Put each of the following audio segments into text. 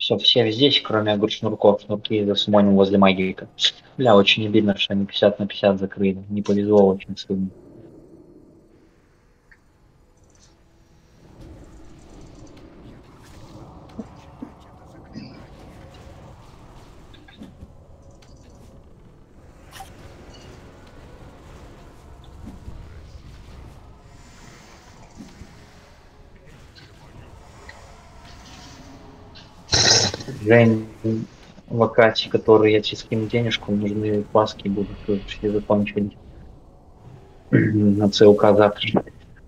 Все, все здесь, кроме шнурков. Шнурки засумоним возле магика. Бля, очень обидно, что они 50 на 50 закрыли. Не повезло очень сильно. Жень, в Акате, которые я тебе скину денежку, нужны паски будут, все закончились. На ЦЛК завтра.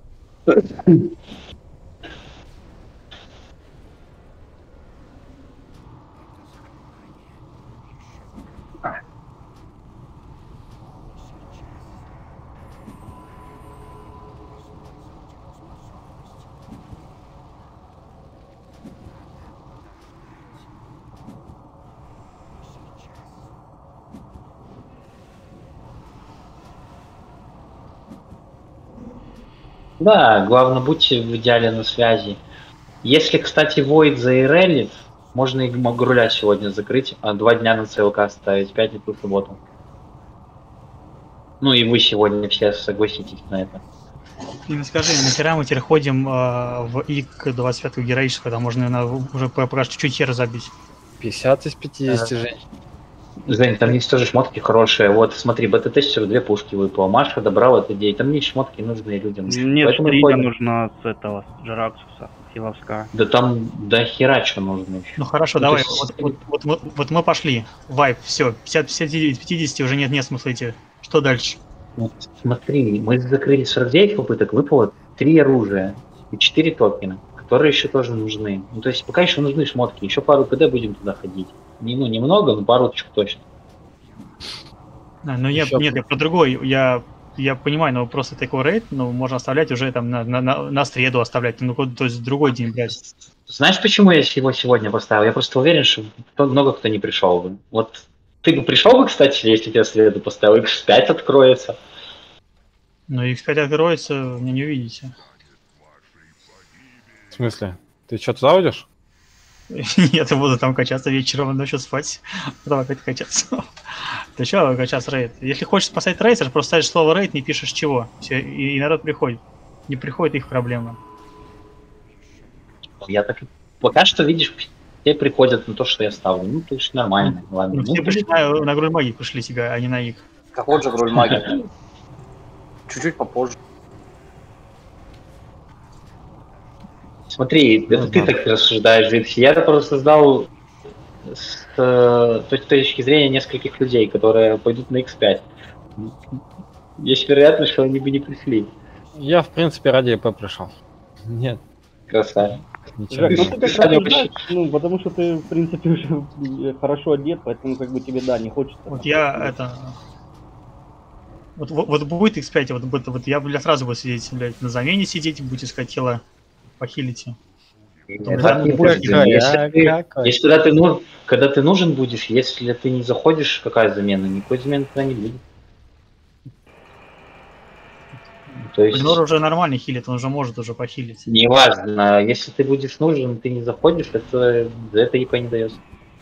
Да, главное, будьте в идеале на связи. Если, кстати, Void заирелит, можно и Груля сегодня закрыть, а 2 дня на ЦЛК ставить, пятницу, субботу. Ну и вы сегодня все согласитесь на это. И скажи, нахера мы теперь ходим в ИК 25- го героического, когда можно уже пока чуть-чуть хер забить? 50 из 50, Жень. Жень, там есть тоже шмотки хорошие. Вот, смотри, бета-тестеру 2 пушки выпало. Маша добрал эту идею. Там есть шмотки нужные людям. Мне стрина нужна с этого, с Джараксуса, Хиловска. Да там до хера что нужно еще. Ну хорошо, давай, вот мы пошли. Вайп, все, 50 уже нет смысла идти. Что дальше? Вот, смотри, мы закрыли 49 попыток, выпало 3 оружия и 4 токена, которые еще тоже нужны. Ну, то есть пока еще нужны шмотки, еще пару КД будем туда ходить. Ну, немного, но парочку точно. Ну, я про другой, я понимаю, но просто такой рейд, ну, можно оставлять уже там на среду оставлять, ну, то есть другой день брать. Знаешь, почему я его сегодня поставил? Я просто уверен, что много кто не пришел бы. Вот ты бы пришел бы, кстати, если тебя в среду поставил, X5 откроется. Ну, X5 откроется, мне не увидите. В смысле? Ты что, туда уйдешь? Нет, я буду там качаться вечером, ночью спать, потом опять качаться. Ты что качаться рейд? Если хочешь поставить рейд, просто ставишь слово рейд, не пишешь чего. Все, и народ приходит. Не приходит, их проблема. Я так пока что, видишь, все приходят на то, что я ставлю. Ну, то есть нормально. Ладно. Ну, все пришли на Груль Магии пришли тебя, а не на ИК. Какой же Груль Магии? Чуть-чуть попозже. Смотри, это ты так рассуждаешь, ведь я это просто создал с точки зрения нескольких людей, которые пойдут на X5. Есть вероятность, что они бы не пришли. Я, в принципе, ради ИП пришел. Нет. Красавец. Жак, ну ты как раз знаешь, ну, потому что ты, в принципе, уже хорошо одет, поэтому как бы тебе, да, не хочется. Вот я это... Вот будет X5, вот я, бля, сразу буду сидеть, блядь, на замене сидеть, будете искать тело, похилите. Если когда ты нужен будешь, если ты не заходишь, какая замена? Никакой замены туда не будет. То есть... Блинор уже нормально хилит, он уже может уже похилить. Неважно, если ты будешь нужен, ты не заходишь, это за это ИП не дается.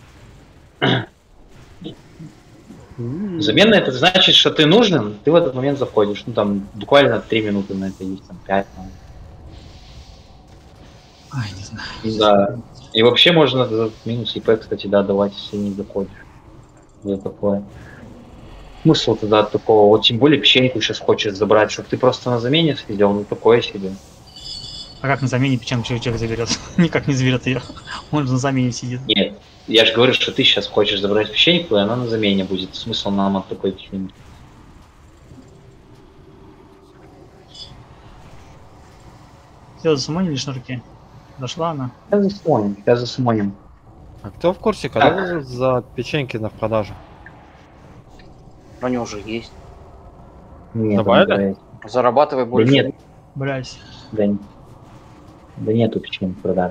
Замена это значит, что ты нужен, ты в этот момент заходишь. Ну там буквально 3 минуты на это есть, там 5. Там. Ай, не знаю. Да. И вообще можно минус ИП, кстати, да, давать, если не заходишь. За такое. Смысл тогда от такого, вот тем более печеньку сейчас хочешь забрать, чтобы ты просто на замене сидел, ну такое себе. А как на замене печенку человек заберет? Никак не заберет ее. Он же на замене сидит. Нет, я же говорю, что ты сейчас хочешь забрать печеньку, и она на замене будет. Смысл нам от такой печеньки. Все, засумонили шнурки? Дошла она? Сейчас засумоним. А кто в курсе, когда за печеньки на продажу? Они уже есть. Нет, добавили? Зарабатывай больше. Да нет. Блять. Да нету печеньки продажи.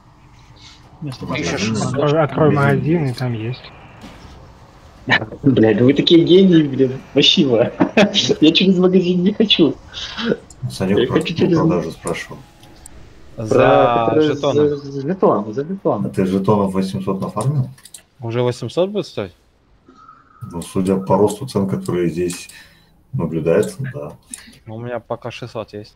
Открой магазин, и там есть. Блядь, вы такие гении, блин. Спасибо. Я через магазин не хочу. Санек просто по продаже спрашивал. За жетоны. За жетон, за жетон. А ты жетонов 800 нафармил? Уже 800 будет стоить? Ну, судя по росту цен, которые здесь наблюдается, да. Ну, у меня пока 600 есть.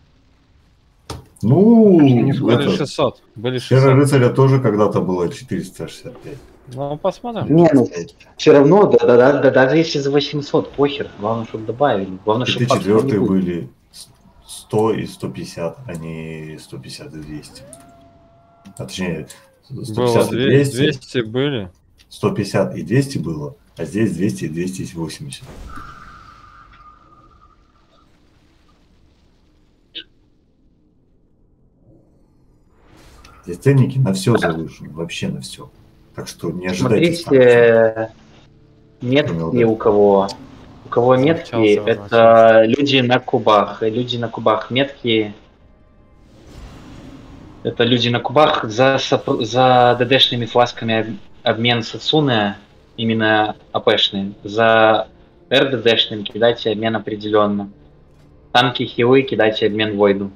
Ну, не Были это, 600. Были Сфера 600. рыцаря тоже когда-то было 465. Ну, посмотрим. Не, ну все равно, да, даже если за 800, похер. Главное, чтобы добавили. Главное, И чтобы фактов не четвертые было. были 100 и 150, а не 150 и 200. А точнее, Было 150 и 200, 200 были. 150 и 200 было, а здесь 200 и 280. Здесь ценники на все завышены, вообще на все. Так что не ожидайте. Смотрите, метки у кого. У кого метки, Начался, это люди на кубах. И люди на кубах метки. Это люди на кубах за ДДшными фласками обмен Сацуне, именно АПшные. За РДДшными кидайте обмен определенно. Танки, хилы кидайте обмен Войду.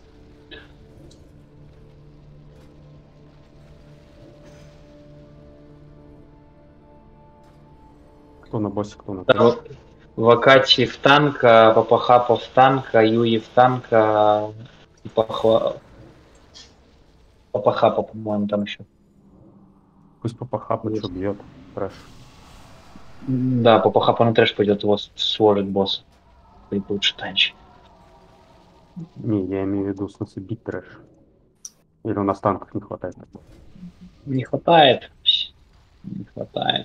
Кто на боссе, кто на Вакати в танка, Папахапа в танка, Юи в танка, и Папахапа, по-моему, там еще. Пусть Папахапа что бьет. Трэш. Да, Папахапа на трэш пойдет, его сложит босс. И лучше танчить. Не, я имею в виду, в смысле, бить трэш. Или у нас танков не хватает? Не хватает. Не хватает.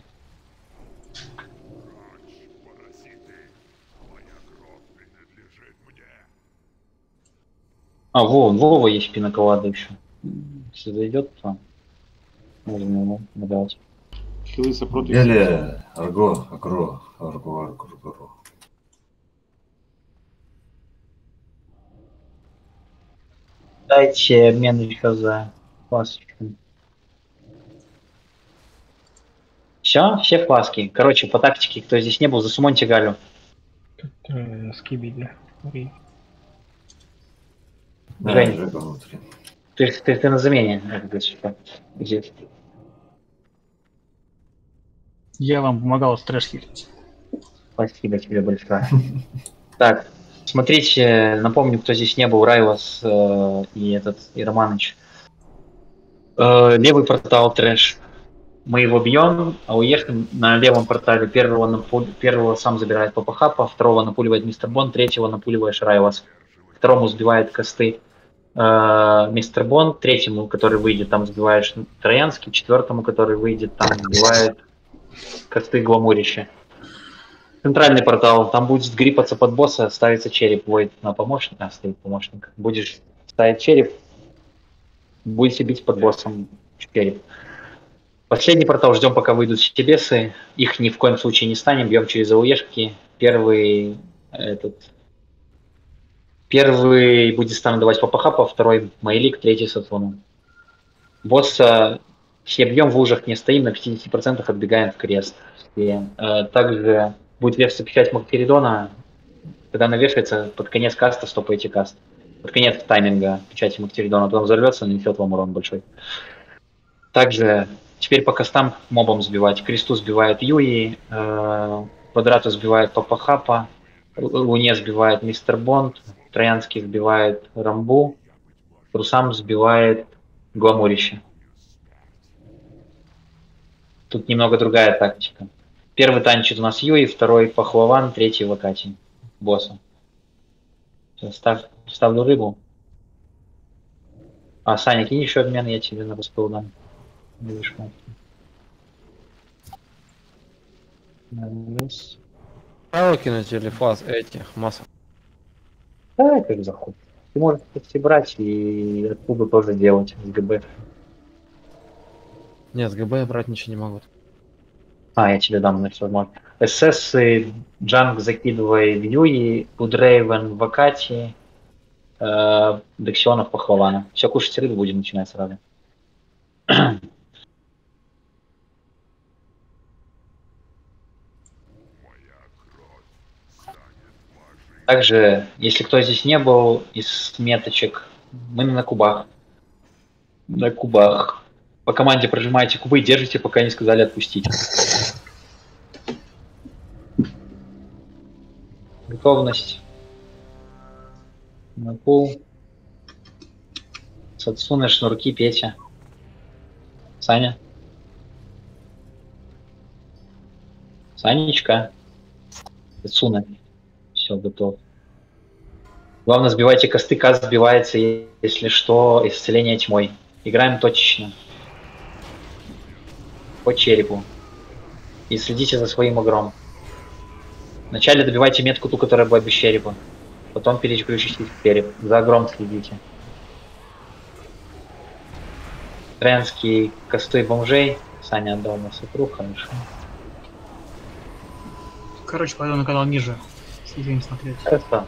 А, Вова есть пинаковада еще. Если зайдет, то можно ему набрать. Хилы сопротив. Или Арго. Дайте обмен еще за фласочку. Все фласки. Короче, по тактике, кто здесь не был, засумоньте Галю. Скибиди. Да, Жень. Жека внутри. Ты на замене. Здесь. Я вам помогал трэш хилить. Спасибо тебе большое. Так, смотрите, напомню, кто здесь не был, Райлас и Романыч. Левый портал трэш. Мы его бьем, а уехали на левом портале. Первого сам забирает Папахапа, второго напуливает Мистер Бон, третьего напуливаешь Райлас. Второму сбивает косты Мистер Бон, третьему, который выйдет, там сбиваешь Троянский, четвертому, который выйдет, там сбивает косты Гламурище. Центральный портал, там будет гриппаться под босса, ставится череп, Войд на помощника, стоит помощник. Будешь ставить череп, будете бить под боссом череп. Последний портал, ждем, пока выйдут сетебесы. Их ни в коем случае не станем, бьем через АУЕшки. Первый будет стану давать Папахапа, второй Мейлик, третий Сатуну. Босса все бьем, в лужах не стоим, на 50% отбегаем в крест. И, также будет версия печать Мактеридона. Когда она вешается, под конец каста стопаете каст. Под конец тайминга печати Мактеридона, потом взорвется, нанесет вам урон большой. Также теперь по кастам мобам сбивать. Кресту сбивает Юи, Квадрату сбивает Папахапа, Луне сбивает Мистер Бонд, Троянский сбивает Рамбу, Русам сбивает Гламурище. Тут немного другая тактика. Первый танчит у нас Юи, второй Пахлаван, третий Вакати. Босса. Ставлю рыбу. А, Саня, кинь еще обмен, я тебе на распыл дам. Право кинуть или фаз этих массов? Да, как захочешь. Ты можешь, кстати, брать и оттуда тоже делать с ГБ. Нет, с ГБ я брать ничего не могу. А, я тебе дам, значит, возможно. СС и Джанг закидывай в Юи, Удрейвен в Акати, Дексионов Пахлавана. Все, кушать рыбу будем начинать сразу. Также, если кто здесь не был, из меточек Мы на кубах. На кубах. По команде прожимаете кубы и держите, пока не сказали отпустить. Готовность. На пол. Сацуна, шнурки, Петя. Саня. Санечка. Сацуна. Все, готов. Главное, сбивайте косты, каст сбивается, если что, исцеление тьмой. Играем точечно. По черепу. И следите за своим игром. Вначале добивайте метку ту, которая была без черепа. Потом переключитесь в череп. За огром следите. Тренские косты бомжей. Саня отдал на сукру, хорошо. Короче, пойду на канал ниже. Следим смотреть. Хорошо.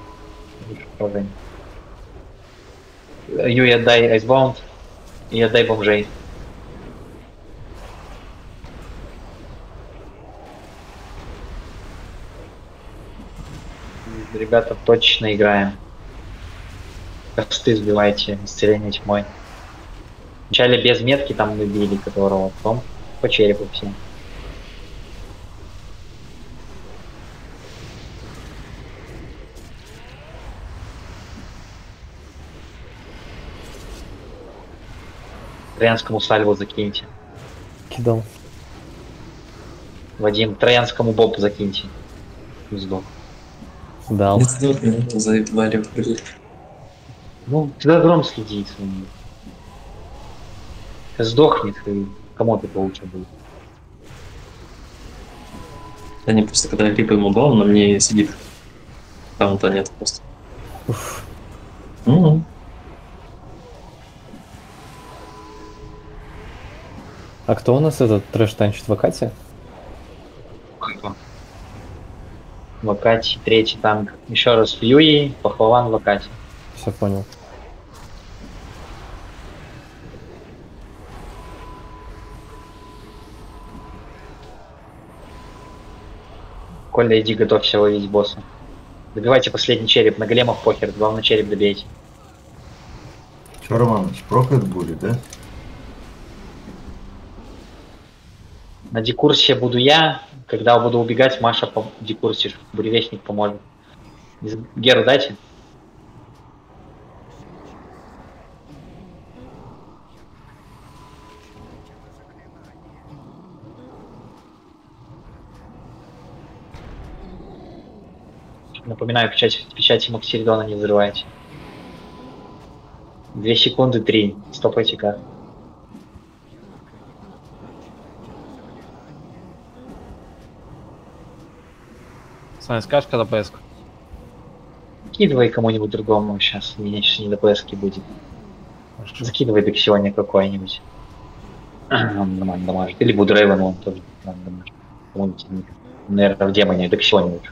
Юй, отдай Icebound и отдай бомжей. Ребята, точно играем. Косты сбивайте, исцеление тьмой. Вначале без метки там мы били, которого, потом по черепу всем. Троянскому сальву закиньте. Кидал. Вадим, троянскому боб закиньте. Сдох. Дал. Заебали, блин. Ну, тогда гром следи. Сдохнет, и кому-то получше будет. Да не, просто когда грипп ему дал, на мне сидит. Там-то нет просто. Ну. А кто у нас этот трэш танчит в Акате? В Акате, третий танк. Еще раз Фьюи, Пахлаван в Акате. Все понял. Коля, иди, готовься ловить босса. Добивайте последний череп, на големов похер, главное череп добейте. Че, Романыч, прокат будет, да? На декурсе буду я, когда буду убегать, Маша по декурсе, буревестник поможет. Геру дайте. Напоминаю, печати Максиридона не взрывайте. 2 секунды 3. Стопайте как. Саня, скажешь, когда ПС? Закидывай кому-нибудь другому, сейчас не до ПСки будет. Закидывай Дексионе какой-нибудь. Он нормально дамажит. Или Будрейвен, он тоже нормально дамажит. Наверное, в демоне Дексионе лучше.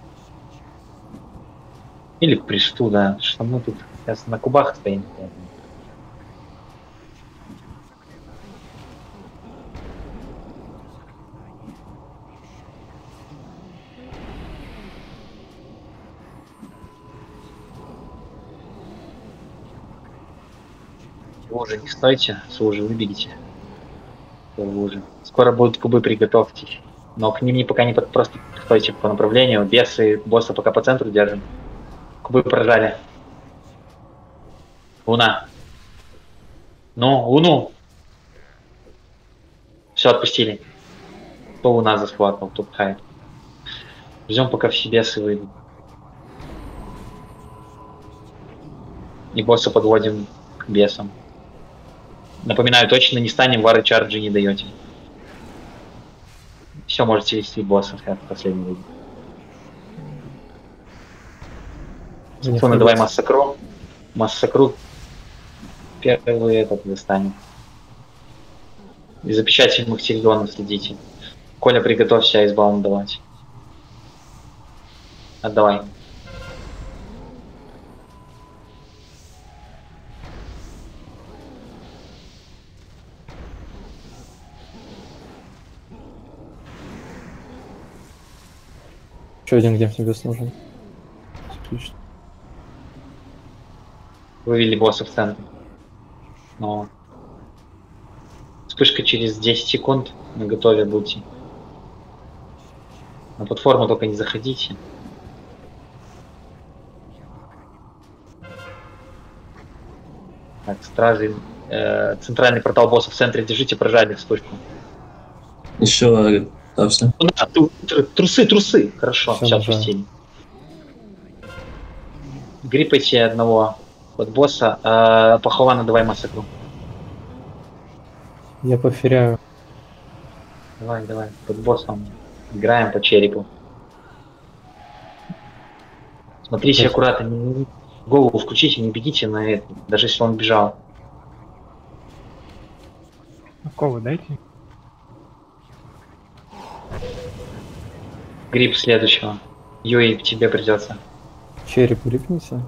Или к Пришту, да. Что мы тут сейчас на кубах стоим. Вы уже не стойте, вы уже выбегите. Вы уже. Скоро будут кубы, приготовьтесь. Но к ним пока не просто стойте по направлению. Бесы, босса пока по центру держим. Кубы прожали. Луна. Ну, Луну. Все, отпустили. Кто Луна засхватывал, тут хайп. Ждем, пока все бесы выйдут. И босса подводим к бесам. Напоминаю, точно не станем, вары чарджи не даете. Все, можете вести босса, как последний выйдет. Фона, давай массакру. Массакру. Первый этот достанем. И за печатью Максиридона следите. Коля, приготовься айсбаун давать. Отдавай. Еще один где-нибудь нужен. Отлично. Вывели босса в центр. Но... Вспышка через 10 секунд. На готове будьте. На платформу только не заходите. Так, стражи. Центральный портал босса в центре держите, прожали вспышку. Еще, да, все. Ну да, трусы. Хорошо, Всё, сейчас нажал. пустили. Гриппайте одного от босса. Пахована, давай массакру. Я поферяю. Давай, под боссом. Играем по черепу. Смотрите аккуратно, голову включите, не бегите на это, даже если он бежал. Какого дайте? Грипп следующего. Юй, тебе придется. Череп рипнется.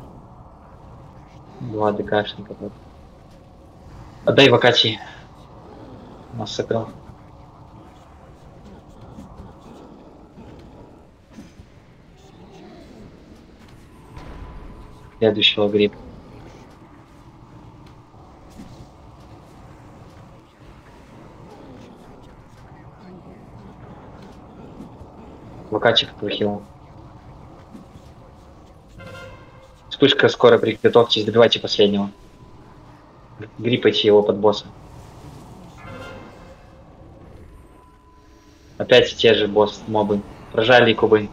2 ДКшника. Отдай вакати. Массакр. Следующего грипп. Вакачик плохил. Вспышка скоро, приготовьтесь, добивайте последнего. Гриппайте его под босса. Опять те же босс-мобы. Прожали кубы.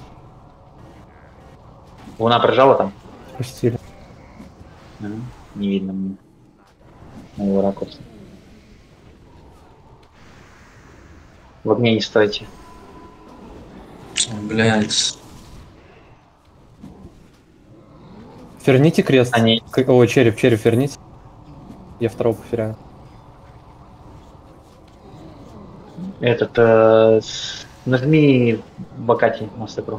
Луна прожала там? Пустили. Не видно мне. На его ракурсе. В огне не стойте. Блять. Ферните крест. Они... О, череп, ферните. Я второго поферяю. Этот... нажми Бакати массакру.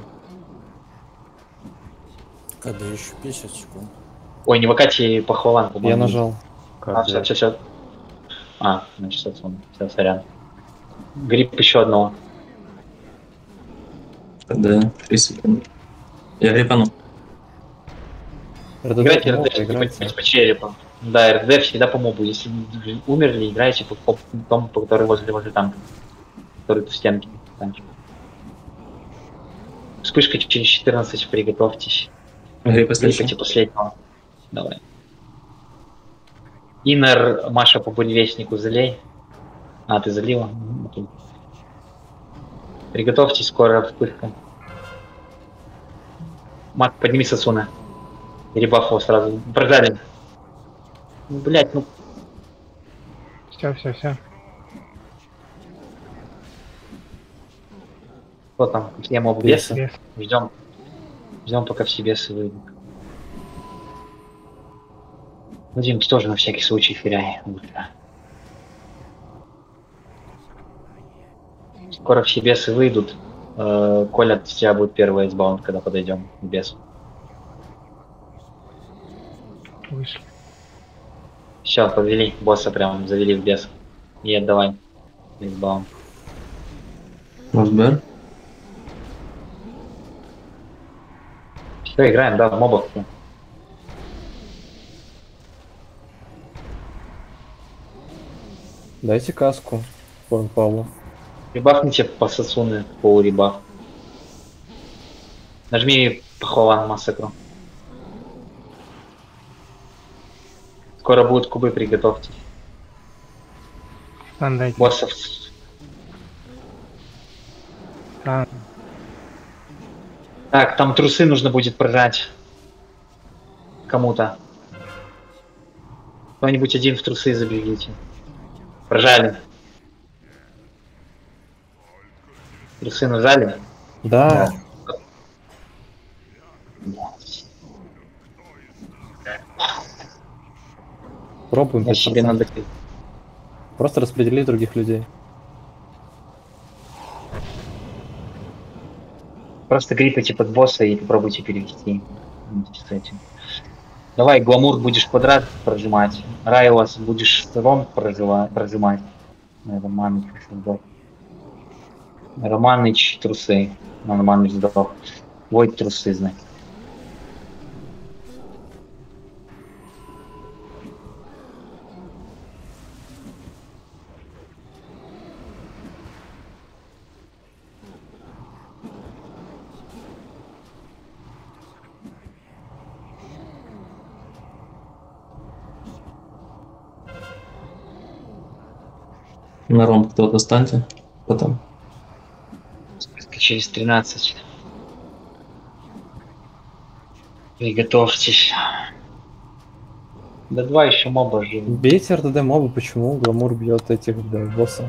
Когда еще 50 секунд. Ой, не Бакати, Пахвалан, по-моему. Я нажал. Все. Значит, он. Все, сорян. Грипп еще одного. Да, 3 секунды. Я грипану. Играйте РД по черепу. Да, РД всегда по мобу. Если умерли, играйте по тому, который возле танка. Который в стенке. Вспышка через 14, приготовьтесь. Гриппайте последнего. Давай. Инер, Маша по буревестнику залей. А, ты залила? Окей. Приготовьтесь, скоро вспышка. Мак, подними Сасуна. Ребаф его сразу. Прожали. Ну, блять, ну. Все. Кто там? Какие мобы? Бесы? Лес. Ждем, пока все бесы выйдут. Вадим, ты тоже на всякий случай феряй. Скоро все бесы выйдут. Коля, от тебя будет первый эйсбаунд, когда подойдем к бесу. Вышли. Все, подвели босса, прям завели в бес. И отдавай. Эйсбаунд. Разбер. Все, играем, да, в мобах. Дайте каску. Вон Павлу. Ребафните по Сасуны, по ребаф. Нажми Пахован массакру. Скоро будут кубы, приготовьте. Стан дайте. Боссов. Стан. Так, там трусы нужно будет прожать. Кому-то. Кто-нибудь один в трусы забегите. Прожали. Трусы нажали? Да. Пробуем. Я себе 5%. надо... Просто распредели других людей. Просто гриппайте под босса и попробуйте перевести. Вместе с этим. Давай, Гламур будешь квадрат прожимать. Райлас будешь ром прожимать. Романыч трусы. Романыч сдох. Войт трусы, значит. На ромб кто-то станьте. Потом. Через 13. Приготовьтесь. Да 2 еще моба живы. Бейте РДД мобы, почему Гламур бьет этих, да, босса?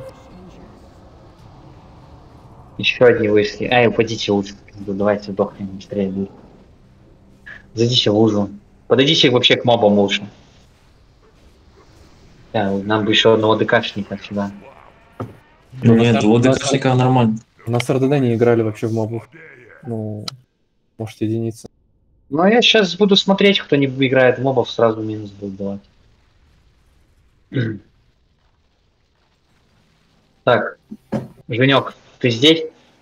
Еще одни вышли. Ай, упадите лучше. Давайте сдохнем быстрее. Будет. Зайдите в лужу. Подойдите вообще к мобам лучше. Да, нам бы еще одного ДКшника сюда. Ну нет, у ДКшника нормально. У нас РДД не играли вообще в мобов. Ну, может, единица. Ну, я сейчас буду смотреть, кто не играет в мобов, сразу минус будет давать. Так, Женек, ты здесь?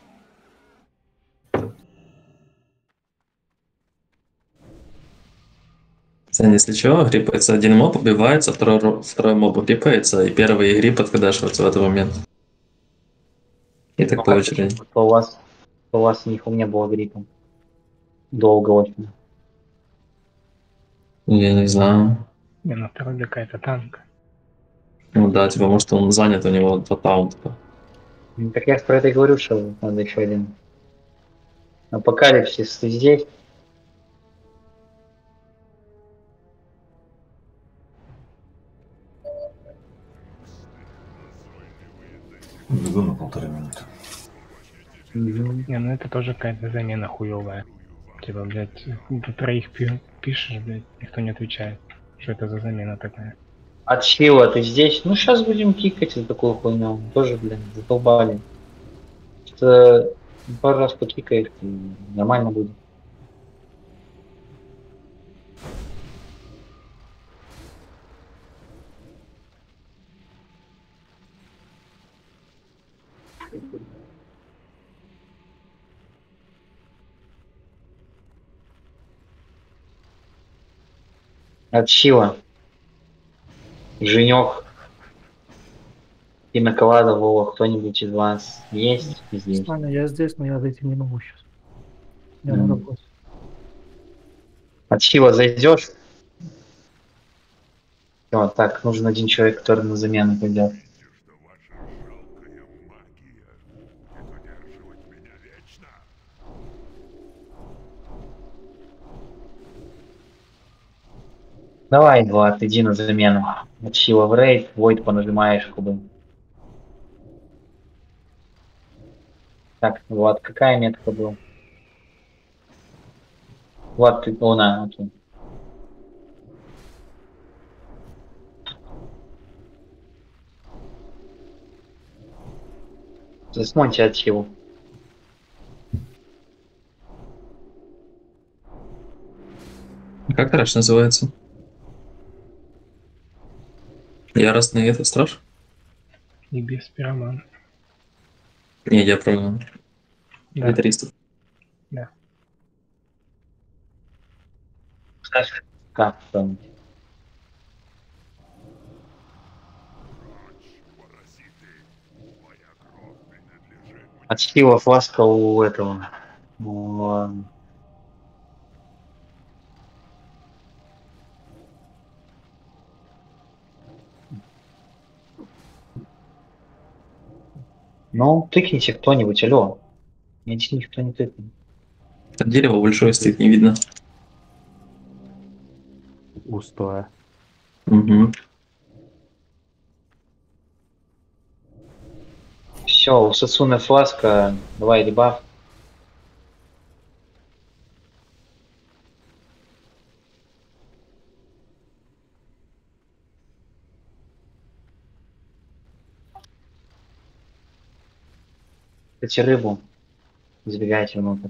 Если что, гриппается один моб, убивается, второй моб гриппается, и первый грип откадашивается в этот момент. И так по очереди. У вас них у меня было гриппом. Долго очень. Я не знаю. Не, ну второй ДК это танк. Ну да, типа, может он занят, у него 2 таунта. Так я про это и говорю, что надо еще один. Апокалипсис, ты здесь? Бегу на 1,5 минуты. Не, ну это тоже какая-то замена хуевая. Типа, блядь, ты троих пишешь, блядь, никто не отвечает. Что это за замена такая? От Сила ты здесь? Ну, сейчас будем кикать за такую хуйню. Тоже, блин, задолбали. Что пару раз покикаешь, и нормально будет. От Сила. Женек. И накладывал кто-нибудь из вас есть здесь? Я здесь, но я зайти не могу сейчас. Я Мгм. на работе. От Сила зайдешь? Всё, так, нужен один человек, который на замену пойдет. Давай, Влад, иди на замену. От Сила в рейд, Войд понажимаешь кубы. Так, Влад, какая метка была? Влад, ты... О, на, окей. Засмоньте от Силу. Как трэш называется? Яростный это страж? И без пироман. Не, я про Да. гитаристов. Да. Как там? От Сила фласка у этого. Ну, тыкните кто-нибудь, алло. Ни один никто не тыкнет. Там дерево большое стоит, не видно. Густое. Угу. Все, у Сацуны фласка, давай ребаф. Кстати, рыбу. Забегайте внутрь.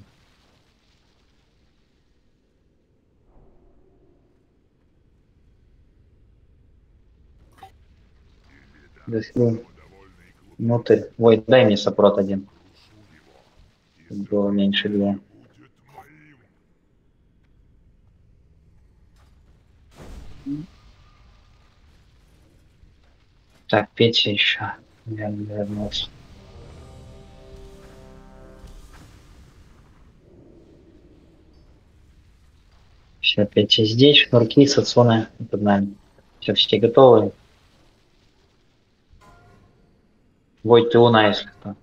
Зашли внутрь. Ой, дай мне сопрот один. Чтобы было меньше 2. Так, Петя еще. Я не вернулся. Все, Петя здесь, шнурки, Сацуна под нами. Все готовы. Войт, ты луна, если что.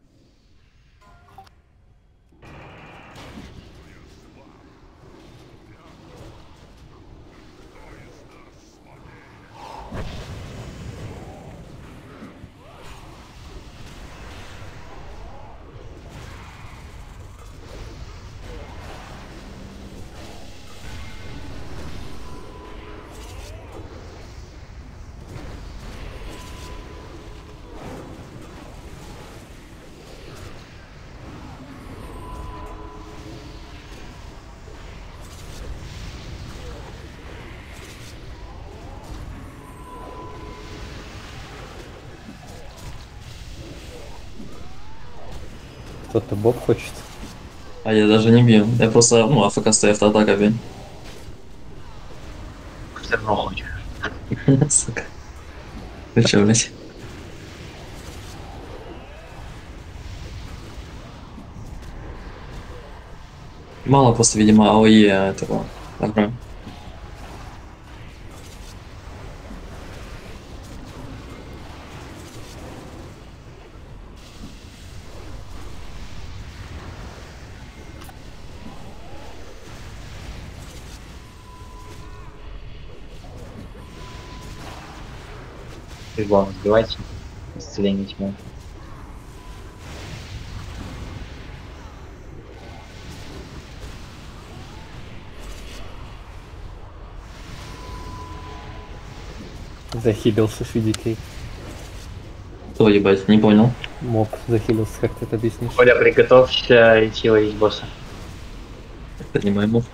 Кто-то боб хочет. А я даже не бью. Я просто, ну, АФК стою, автоатака бей. Все равно хочешь. Сука. Ты чё, блядь? Мало просто, видимо, АОЕ этого. Ага. Ты главное сбивайте. Исцеление тьмы. Захилился CDK. Кто, ебать, не понял. Моб захилился, как ты это объяснишь? Коля, приготовься идти ловить босса. Это не мой мув.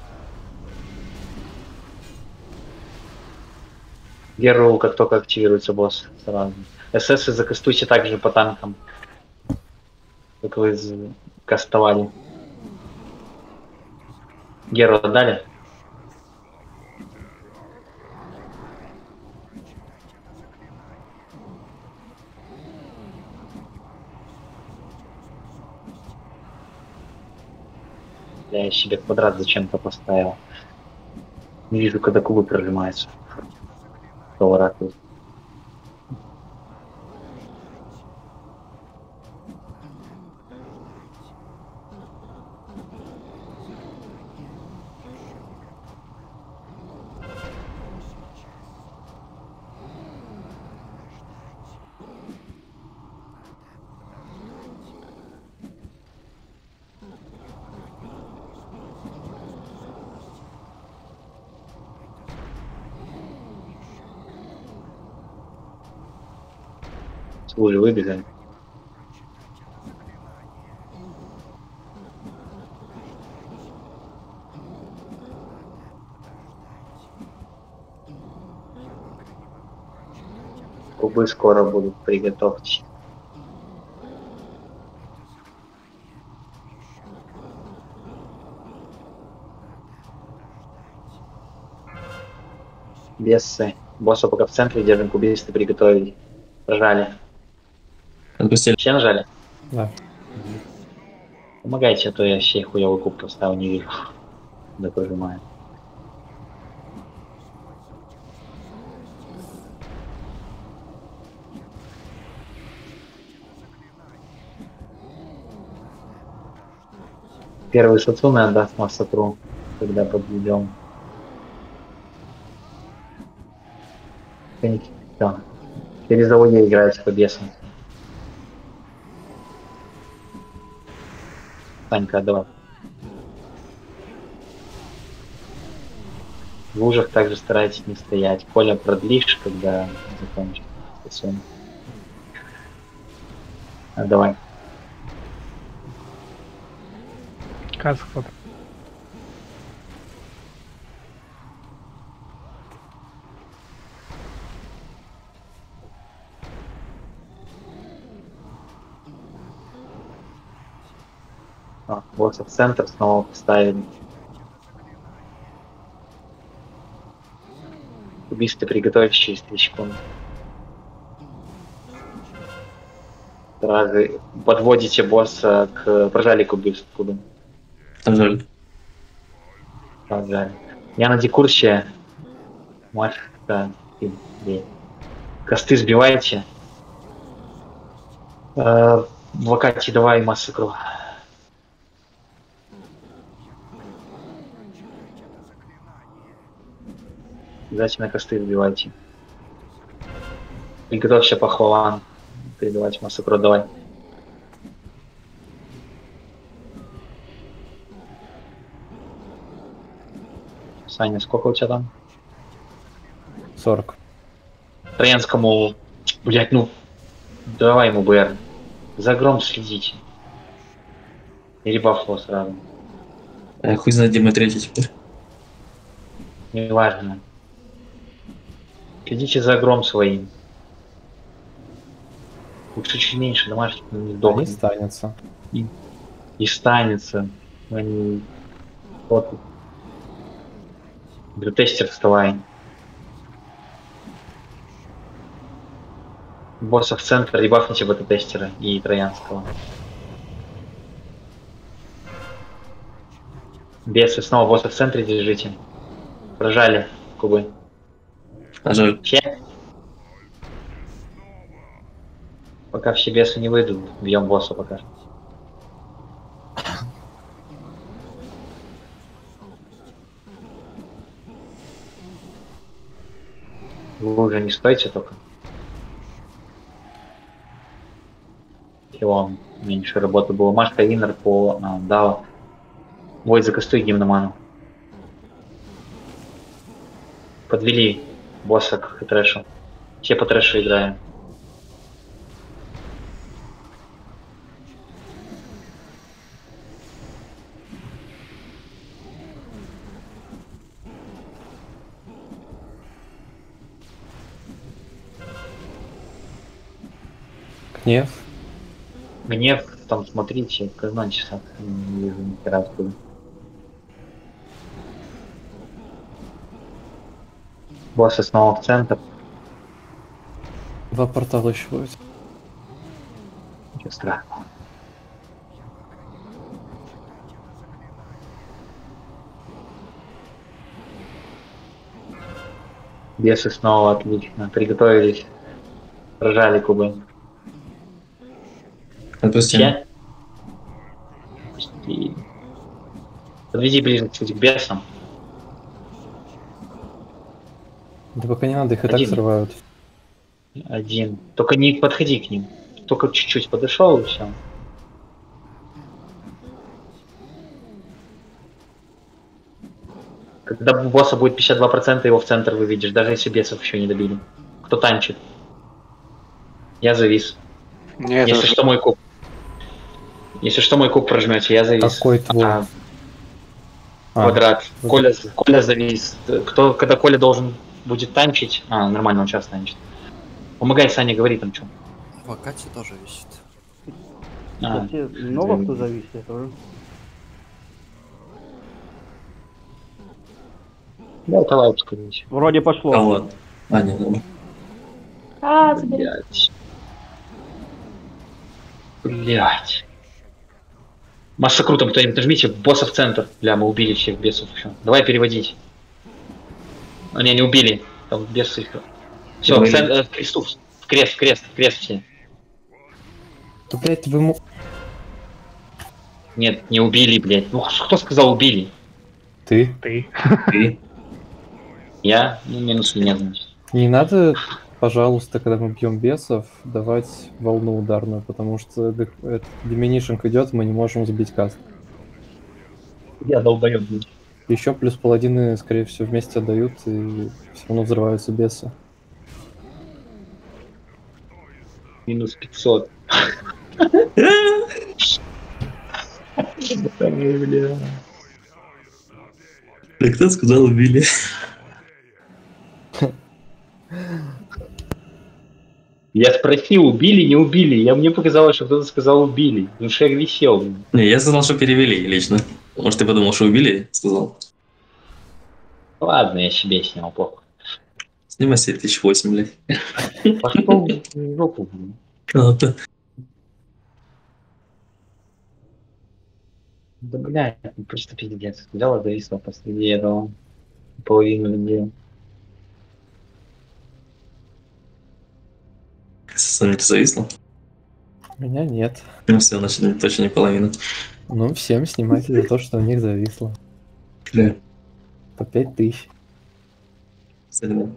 Геру, как только активируется босс, сразу. СС закастуйте также по танкам. Как вы кастовали. Геру отдали? Я себе квадрат зачем-то поставил. Не вижу, когда кубы прожимаются. Квадрат. Служи, выбежали. Кубы скоро будут, приготовьтесь. Бесы. Босса пока в центре держим, кубисты приготовили. Прожали. Отпустили. Все нажали? Да. Помогайте, а то я все хуёвый куб поставил, не вижу. Да прожимаю. Первый Сацуны отдаст Массатру, когда подведем. Все. Через АОЕ играется по бесам. Санька, давай. В лужах также старайтесь не стоять. Коля, продлишь, когда закончишь Сацуны. Давай. Каз кто-то. Вот в центр снова поставили. Убийство приготовить через 3 секунды. Сразу подводите босса к прожалику убийству. Жаль. Жаль. Я на декурсе. Косты сбивайте. В Акате давай массакру. Обязательно косты вбивайте. Приготовься похвалан. Передавать массакру, давай. Саня, сколько у тебя там? 40. Троянскому, блять, ну, давай ему БР. За гром следите. И ребафло сразу. Хуй знает, где мой третий теперь. Неважно. Следите за гром своим. Лучше чуть меньше, домашних не Не сдохнет. станется. И станется. Они... Вот. Тестер, вставай. Боссов в центр, ребафните бета-тестера и троянского. Бесы, снова босса в центре держите. Прожали кубы. Жаль. Все? Пока все бесы не выйдут, бьем босса пока. Вы уже не стойте только. Всего меньше работы было. Машка Иннер по Дао. Войд за косту и гимноману. Подвели босса к трэшу. Все по трэшу играем. Гнев. Гнев, там смотрите, казна часа. Не вижу ни хера откуда. Боссы снова в центр. 2 портала еще будет. Ничего страшного. Бесы снова отлично. Приготовились. Прожали кубы. Отпусти. Все? Отпусти. Подведи ближе чуть к бесам. Да пока не надо, их и так Один. срывают. Один. Только не подходи к ним. Только чуть-чуть подошел и все. Когда у босса будет 52%, его в центр выведешь, даже если бесов еще не добили. Кто танчит? Я завис. Нет, Если что, мой куб. Если что, мой куб прожмете, я завис. Какой твой? Квадрат. вот Коля завис. Когда Коля должен будет танчить... нормально, он сейчас танчит. Помогай, Саня, говори там что. В Акате тоже висит. Кстати, много кто зависит тоже. Да, это лайп, скорее. Вроде пошло. Кого? Не, ну. Блять. Блять. Масса круто, кто-нибудь нажмите, босса в центр. Бля, мы убили всех бесов еще. Давай переводить. Не убили. Там бесы еще. Все, в кресту. В крест все. Да, блядь, вы... Нет, не убили, блядь. Ну, кто сказал убили? Ты? Ты. Я? Ну, минус меня, значит. Не надо, пожалуйста, когда мы бьем бесов, давать волну ударную, потому что деминишинг идет, мы не можем сбить каст. Я долбоёб, блядь. Еще плюс паладины, скорее всего, вместе отдают, и все равно взрываются бесы. Минус 500. Да кто сказал убили? Я спросил, убили, не убили. Мне показалось, что кто-то сказал убили. Потому что я висел. Не, я сказал, что перевели лично. Может, ты подумал, что убили? Сказал. Ладно, я себе снял, плохо. Снимай себе 1008, блядь. Пошел в жопу. Ладно. Да, блядь, просто пиздец. Взял и зависло посреди этого. Половину людей. Сам не зависло. У меня нет. Ну все, значит, точно не половина. Ну, всем снимайте за то, что у них зависло. Да. По 5000. Кстати,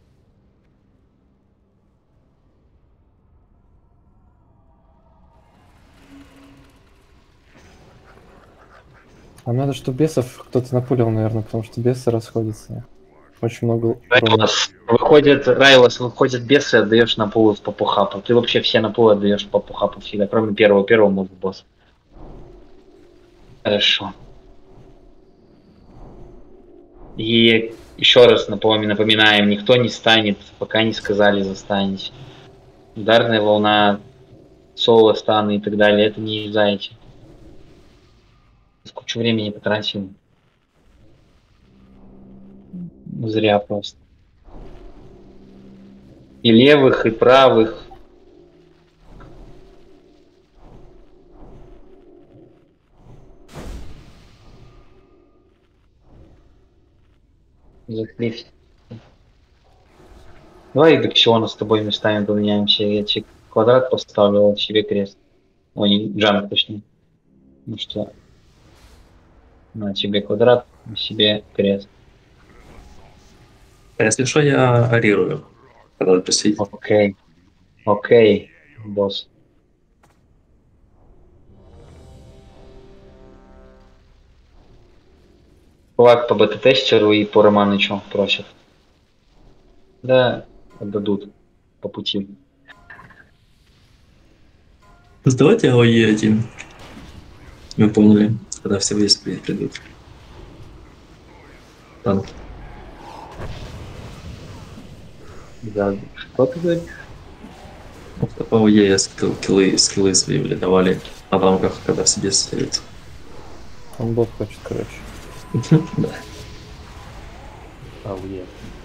А надо, чтобы бесов кто-то напулил, наверное, потому что бесы расходятся. Очень много урона. Райлос выходит бесы, отдаешь на пул по пухапу. Ты вообще все на пул отдаешь по пухапу всегда, кроме первого может босс. Хорошо. И еще раз напоминаем, никто не станет, пока не сказали застанете. Ударная волна, соло станы и так далее, это не юзаете. Кучу времени потратил. Зря просто. И левых, и правых. Заклифт. Давай Бексиона с тобой местами поменяемся. Я тебе квадрат поставлю, а себе крест. Ой, не джамп, точнее. Ну что? На тебе квадрат, на себе крест. а если что, я орирую. Когда просить. Окей. Окей, босс. Флаг по бета-тестеру и по Романычу просят. Да, отдадут по пути. Сдавайте АОЕ1. Мы поняли, когда все вместе придут. Танк. Да, что ты говоришь? По АОЕ скиллы свои давали на танках, когда все бесы. Он бот хочет, короче. Да. Ауе.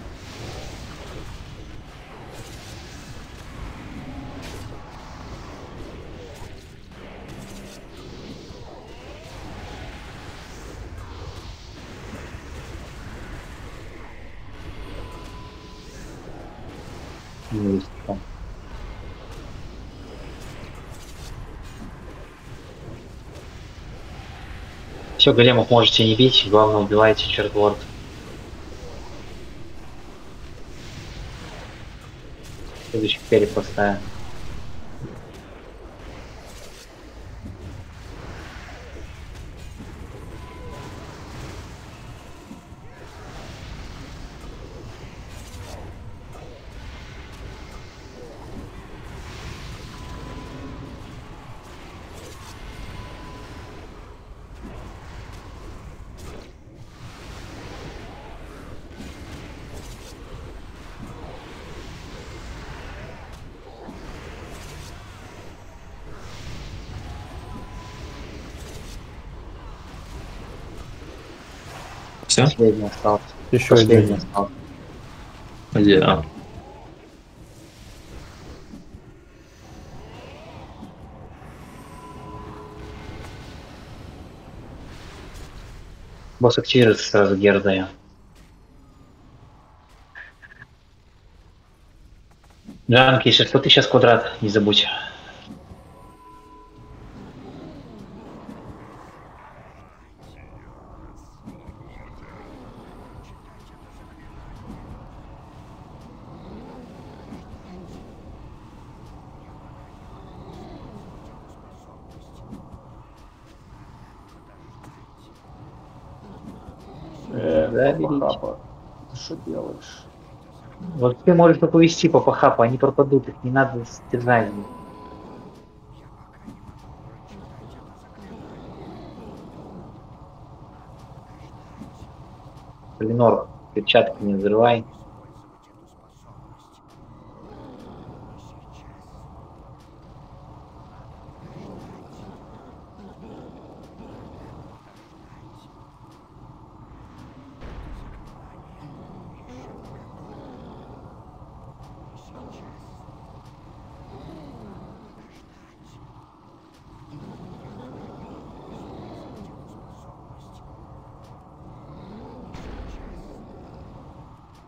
Все, големов можете не бить, главное убивайте чертворд. Следующий перед поставим. Все? Последний остался. Еще Последний один. остался. Где? А. Босс активируется сразу Гердая. Джанк, если что, ты сейчас квадрат, не забудь. Да, берите. Ты что делаешь? Вот ты можешь только вести по пахапу, они пропадут, их не надо стирать. Ленор, перчатки не взрывай.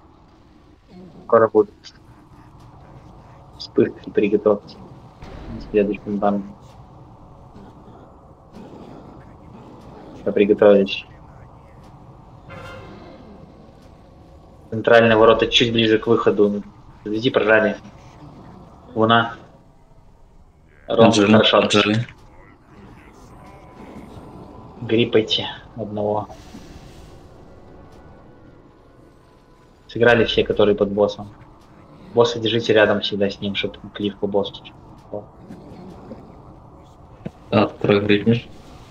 Скоро будут. Вспышки, приготовьте. следующим банком. Приготовились. Центральные ворота чуть ближе к выходу. Подведи, прожали. Луна. Ром, хорошо. Отжали. Гриппайте одного. Сыграли все, которые под боссом. Босса держите рядом всегда с ним, чтобы клиф по боссу. Прогрипнешь.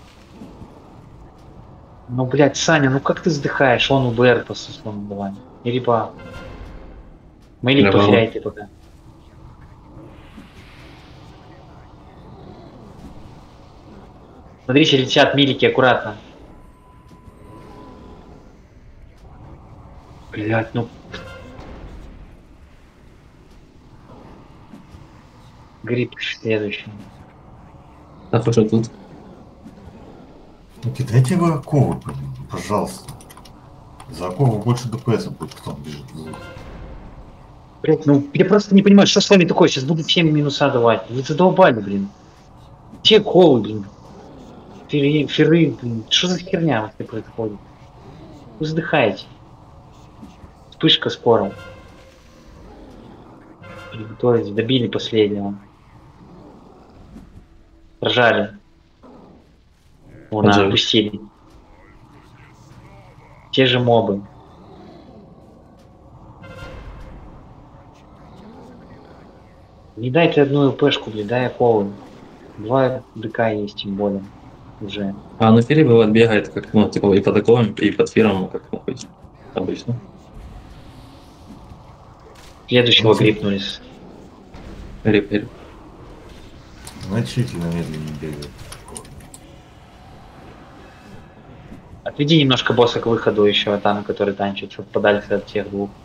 Ну, блядь, Саня, ну как ты вздыхаешь? Он УБР по своему давай. И репа. Мейлик потеряйте пока. Смотрите, летят милики, аккуратно. Блядь, ну... Грипп следующий. Так уже тут. Ну кидайте вы оковы, пожалуйста. За оковы больше ДПС будет, кто бежит. Блять, ну я просто не понимаю, что с вами такое. Сейчас буду всем минуса давать. Вы задолбали, блин. Те колы, блин. Феры, блин. Что за херня у вас происходит? Вы вздыхаете. Вспышка скоро. Приготовились, добили последнего. Ржали. Луна, опустили. Те же мобы. Не дайте одну ЛПшку, блин, дай оковы. 2 ДК есть, тем более. Уже. А на фире бывает бегает, как, ну, типа, и под оковами, и под фиром, как обычно. Следующего грипнулись. Грип. Значительно медленнее бегает. Отведи немножко босса к выходу еще, там, который танчит, чтобы подальше от тех двух.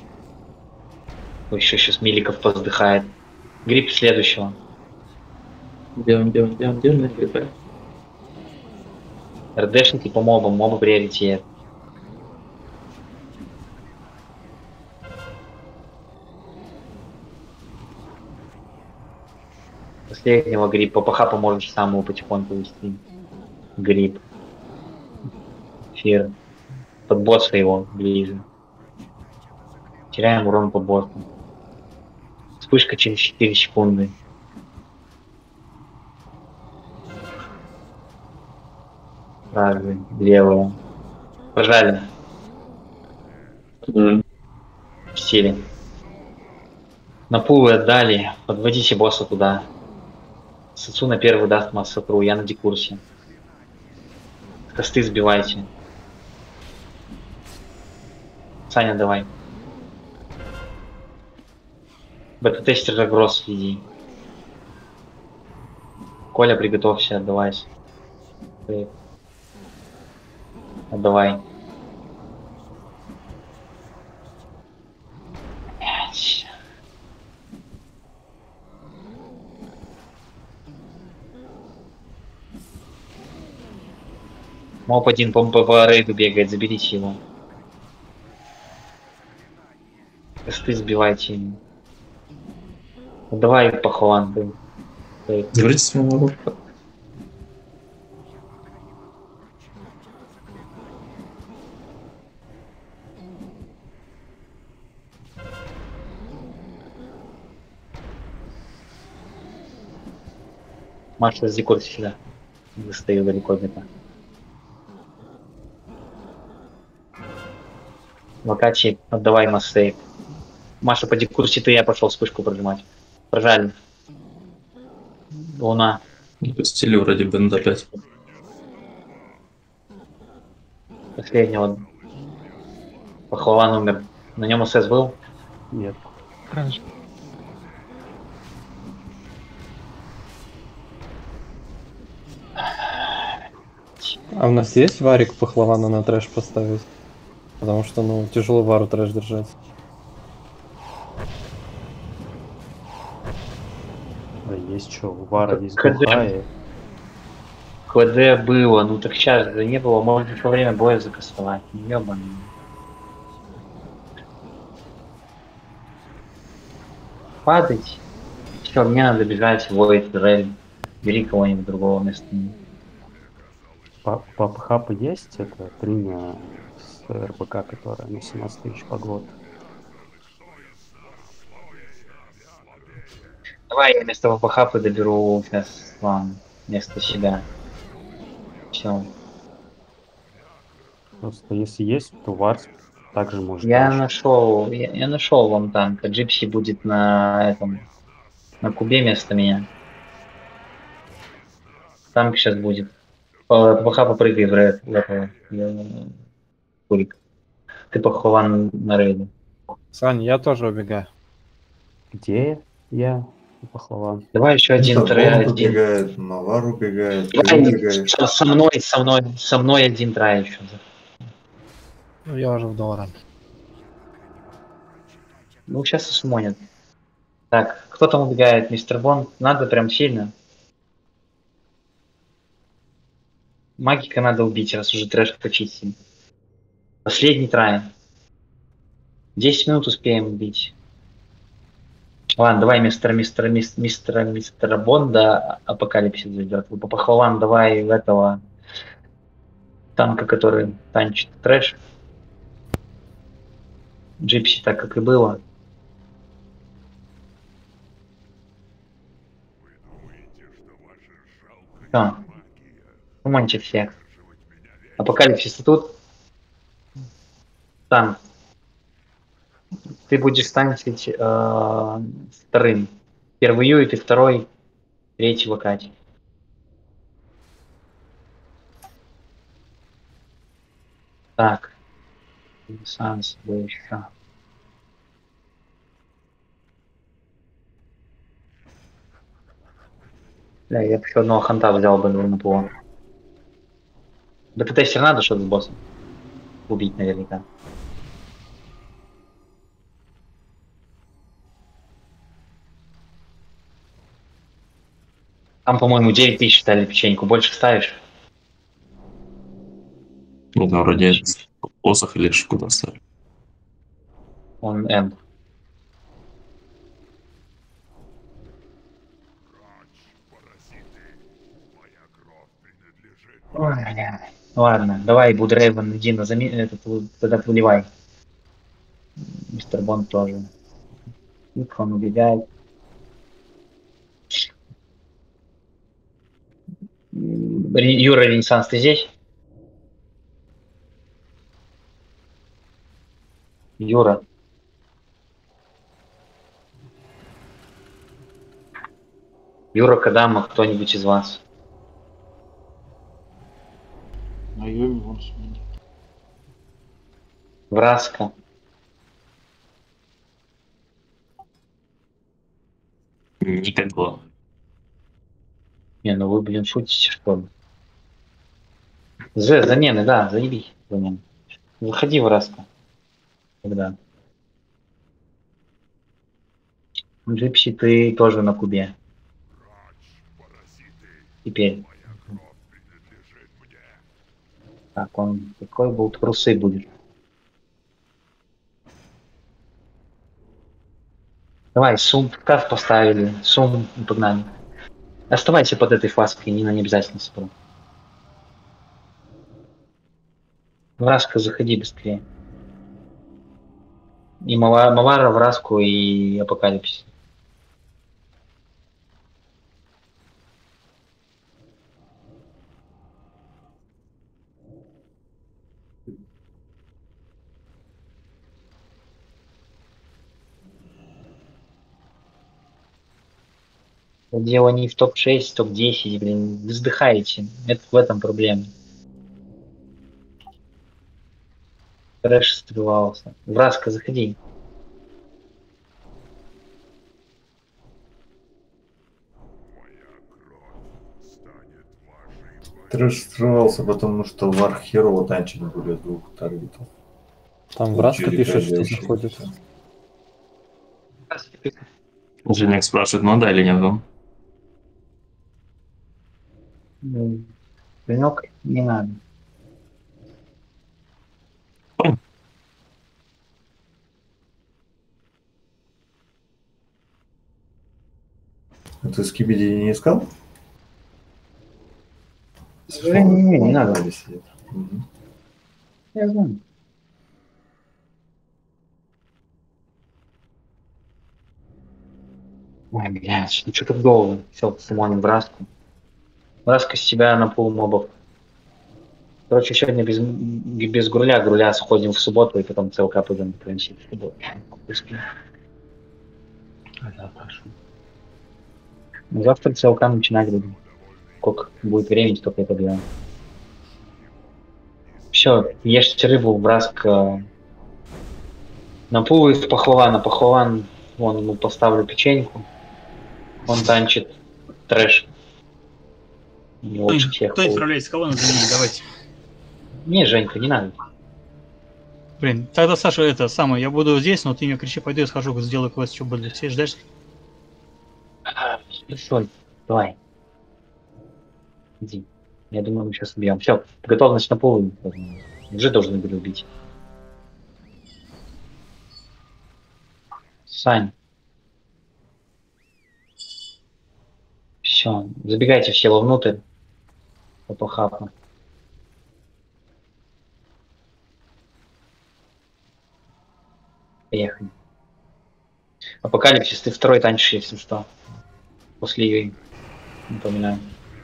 Еще сейчас миликов поздыхает. Грипп следующего. Делаем, гриппы. РДшники по мобам, мобы приоритет. Последнего гриппа. ПХ поможешь сам его потихоньку вести. Грипп. Фир. Под босса его ближе. Теряем урон по боссу. Вспышка через 4 секунды. Правый, левый. Пожали. Стили. На пулы отдали. Подводите босса туда. Сацу на первый даст массакру. Я на декурсе. Косты сбивайте. Саня, давай. Бета-тестер загроз веди. Коля, приготовься, отдавайся. Отдавай. Моб один по рейду бегает, заберите его. Косты сбивайте ему. Давай похван. Заберите своего моба. Маша, с декорти сюда. Не стою далеко где-то. Вакачи, отдавай массейв. Маша, по декурсе ты, я пошел вспышку прожимать. Прожали. Луна. Пустили вроде бы до 5. Последнего. Пахлаван умер. На нем СС был? Нет. А у нас есть варик пахлавана на трэш поставить? Потому что, ну, тяжело вару трэш держать. Да есть что, вара есть КД. глухая. КД было, ну так сейчас да не было, может во время боя закастовать. Ёбаный. Падать. Все, мне надо бежать, Войд, Рель. Бери кого-нибудь другого вместо меня. По ПХП есть это триня с РБК, которая на 17 тысяч по год. Давай я вместо ВПХ доберу сейчас вам вместо себя. Все. Просто если есть, то Варс также может. Я дальше. нашел, я нашел вам танк. А Джипси будет на этом, на кубе вместо меня. Танк сейчас будет. ВПХ попрыгай в рейд, в этого, Курик. Ты похован на рейде. Саня, я тоже убегаю. Где я? Пахлава. Давай еще один Табон трей, один. убегает, Навар убегает, ты Давай, убегаешь. со мной один трай еще. Ну, я уже в долларах. Ну, сейчас и сумонят. Так, кто там убегает? Мистер Бонд? Надо прям сильно. Магика надо убить, раз уже трэш почистим. Последний трай. 10 минут успеем убить. Ладно, давай мистера Бонда апокалипсис зайдет. Похвалан, давай в этого танка, который танчит трэш. Джипси, так как и было. Все. Уманьте всех. Апокалипсис тут. Там. Ты будешь танцить вторым. Первый Юит и второй, третий Вакати. Так. Санс еще. Бля, я бы еще одного ханта взял бы на ПО. Да ПТСер надо что-то с боссом. Убить наверняка. Там, по-моему, 9000 стали печеньку. Больше ставишь? Ну да, вроде посох или куда ставишь. Он М. Ой, бля. Ладно, давай, Будрейвен, иди на этот, тогда выливай. Мистер Бонд тоже. Он убегает. Юра Ренессанс, ты здесь? Юра. Юра Кадама, кто-нибудь из вас? Айоми вон с меня. Враска. Никогда. Не, ну вы, блин, шутите, что ли? Замены, да, заебись. Замены. Выходи, Враска. Тогда. Джипси, ты тоже на кубе. Теперь. Так, он какой был трусы будет. Давай, сум, каф поставили. Сум, погнали. Оставайся под этой фаской, не обязательно спру. Враска, заходи быстрее. И Мавара, Враску и Апокалипсис. Дело не в топ-6, топ-10, блин, вы вздыхаете. Это в этом проблема. Трэш стрелялся. Враска, заходи. Трэш скрывался, потому что Вар херово танчит более 2 таргетов. Там Враска пишет, что заходит. Женек спрашивает, надо или нет? Клинок не надо. Ты Скибиди не искал? Не надо. Сидит. Мгм. Я знаю. Ой, блядь, ну что так долго? Все, сумоним Браску. Браска с тебя на полмобов. Короче, сегодня без груля сходим в субботу и потом ЦЛК пойдем приносить. А завтра что? Завтра ЦЛК начинать будем. Сколько будет времени, столько это делаем. Все, ешьте рыбу, Браск. На пулы в пахлава, на пахлаван. Вон ему поставлю печеньку. Он танчит трэш. Не лучше всех. Кто отправляется? Кого надо заменить? Давайте. Не, Женька, не надо. Блин, тогда, Саша, это самое, я буду здесь, но ты мне кричи, пойду я схожу, сделаю квест, что будет. Все ждешь? Хорошо, давай. Иди. Я думаю, мы сейчас убьем. Все, готовность на полу. Уже должны были убить. Сань. Все, забегайте все вовнутрь. Попахапа. Поехали. Апокалипсис, ты второй танчишь, если что. После Юи. Напоминаю.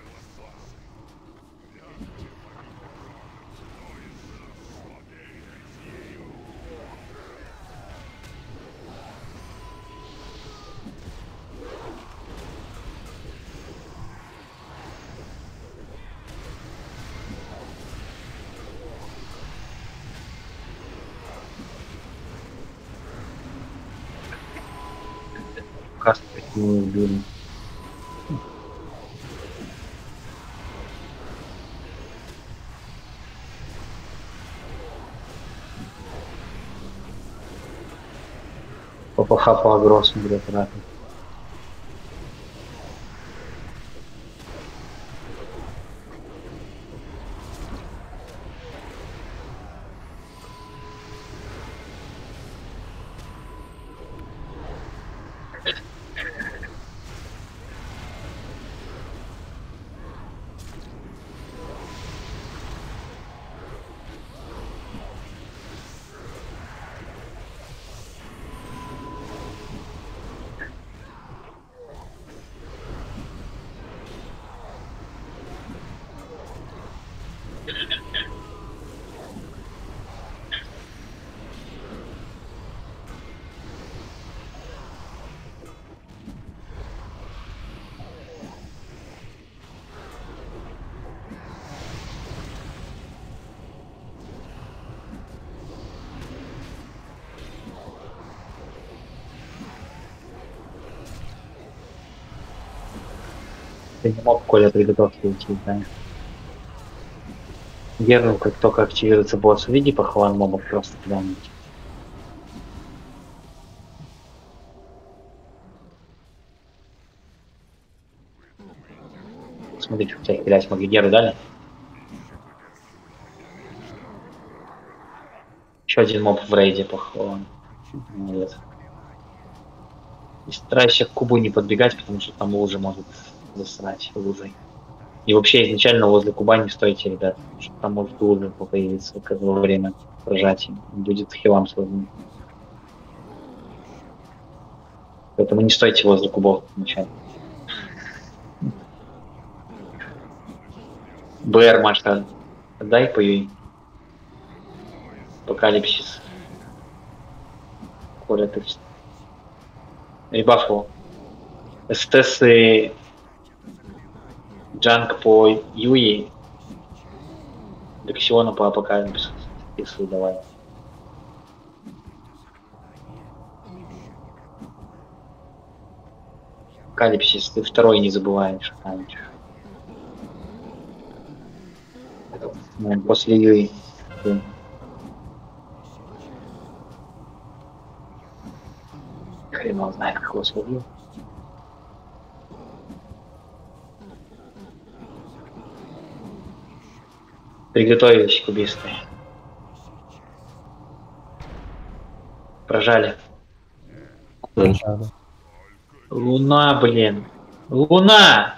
Каст не убили. Попахапа агрос, блядь, раком. Ты не мог, Коля, приготовься уйти, да? Герну, как только активируется босс, увиди похвалан мобов просто куда-нибудь. Смотрите, у тебя хилять могли Геру дали. Еще один моб в рейде похвалан. Молодец. И старайся к кубу не подбегать, потому что там лужа может засрать лужей. И вообще изначально возле куба не стойте, ребят, потому что там может лужа появиться как во время прожатия. Будет хилам сложно. Поэтому не стойте возле кубов вначале. БР, Маша, отдай по Юи. Апокалипсис. Коля, ты... Ребафу. СТС и Джанк по Юи. Дексиона по Апокалипсису. Если давай. Апокалипсис, ты второй не забываешь. После Юи. Хрен его знает, как его словил. Приготовились к убийству. Прожали. Прожали. Луна, блин. Луна!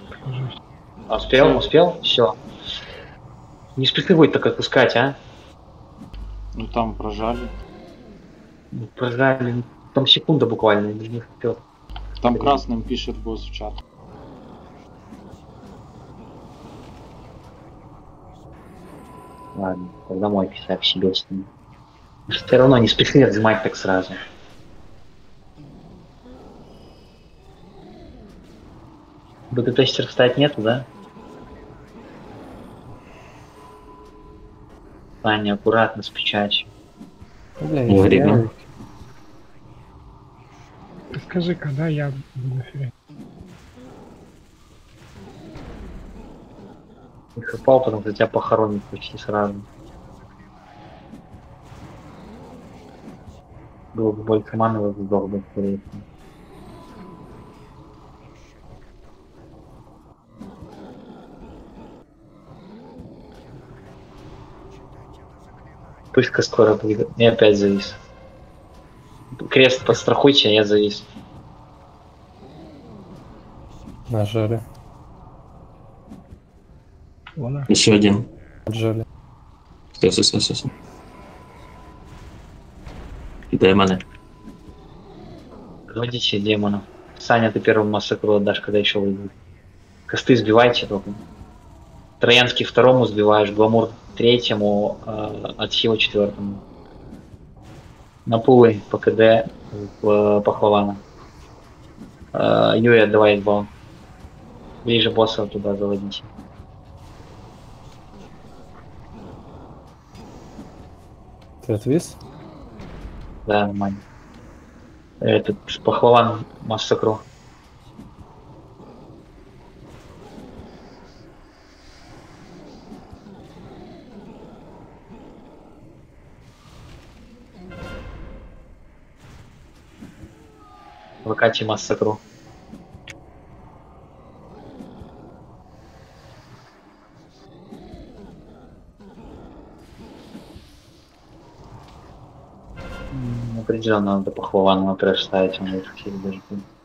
Успел? Все. Не спеши будет так отпускать, а? Ну там прожали. Прожали. Там секунда буквально, не успел. Там красным пишет босс в чат. Ладно, тогда мой писак себе с ним. Все равно не спеши отжимать так сразу. БТ-тестер встать нету, да? Саня, аккуратно с печатью. Бля, Не ври, я- Ты скажи, когда я буду эфире. Их упал, потому что тебя похоронят почти сразу. Было бы больше маны, вот сдох бы, скорее всего. Пышка скоро будет. И опять завис. Крест подстрахуйте, а я завис. Нажали. Луна. Еще один. Отжали. Все. И демоны. Водите демона. Саня, ты первым массакру отдашь, когда еще выйдет. Косты сбивайте только. Троянский второму сбиваешь, Гламур третьему, Отхила четвертому. На пулы по КД похвалана. Юрий, отдавай бал. Ближе босса туда заводите. Ты отвис? Да, нормально. Этот похвалан массакру. Выкати массакру. Определенно надо похвалану на трэш ставить, он лучше всех даже.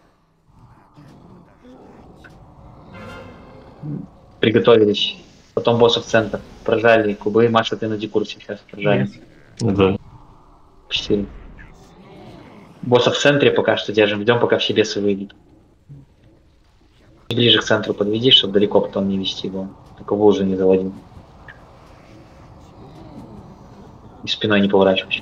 Приготовились. Потом босса в центр. Прожали кубы. Маша, ты на декурсе сейчас прожали. Да. 4. Босса в центре пока что держим. Ждем, пока все бесы выйдут. Ближе к центру подведи, чтобы далеко потом не вести было. Только в лужу не заводил. И спиной не поворачивайся.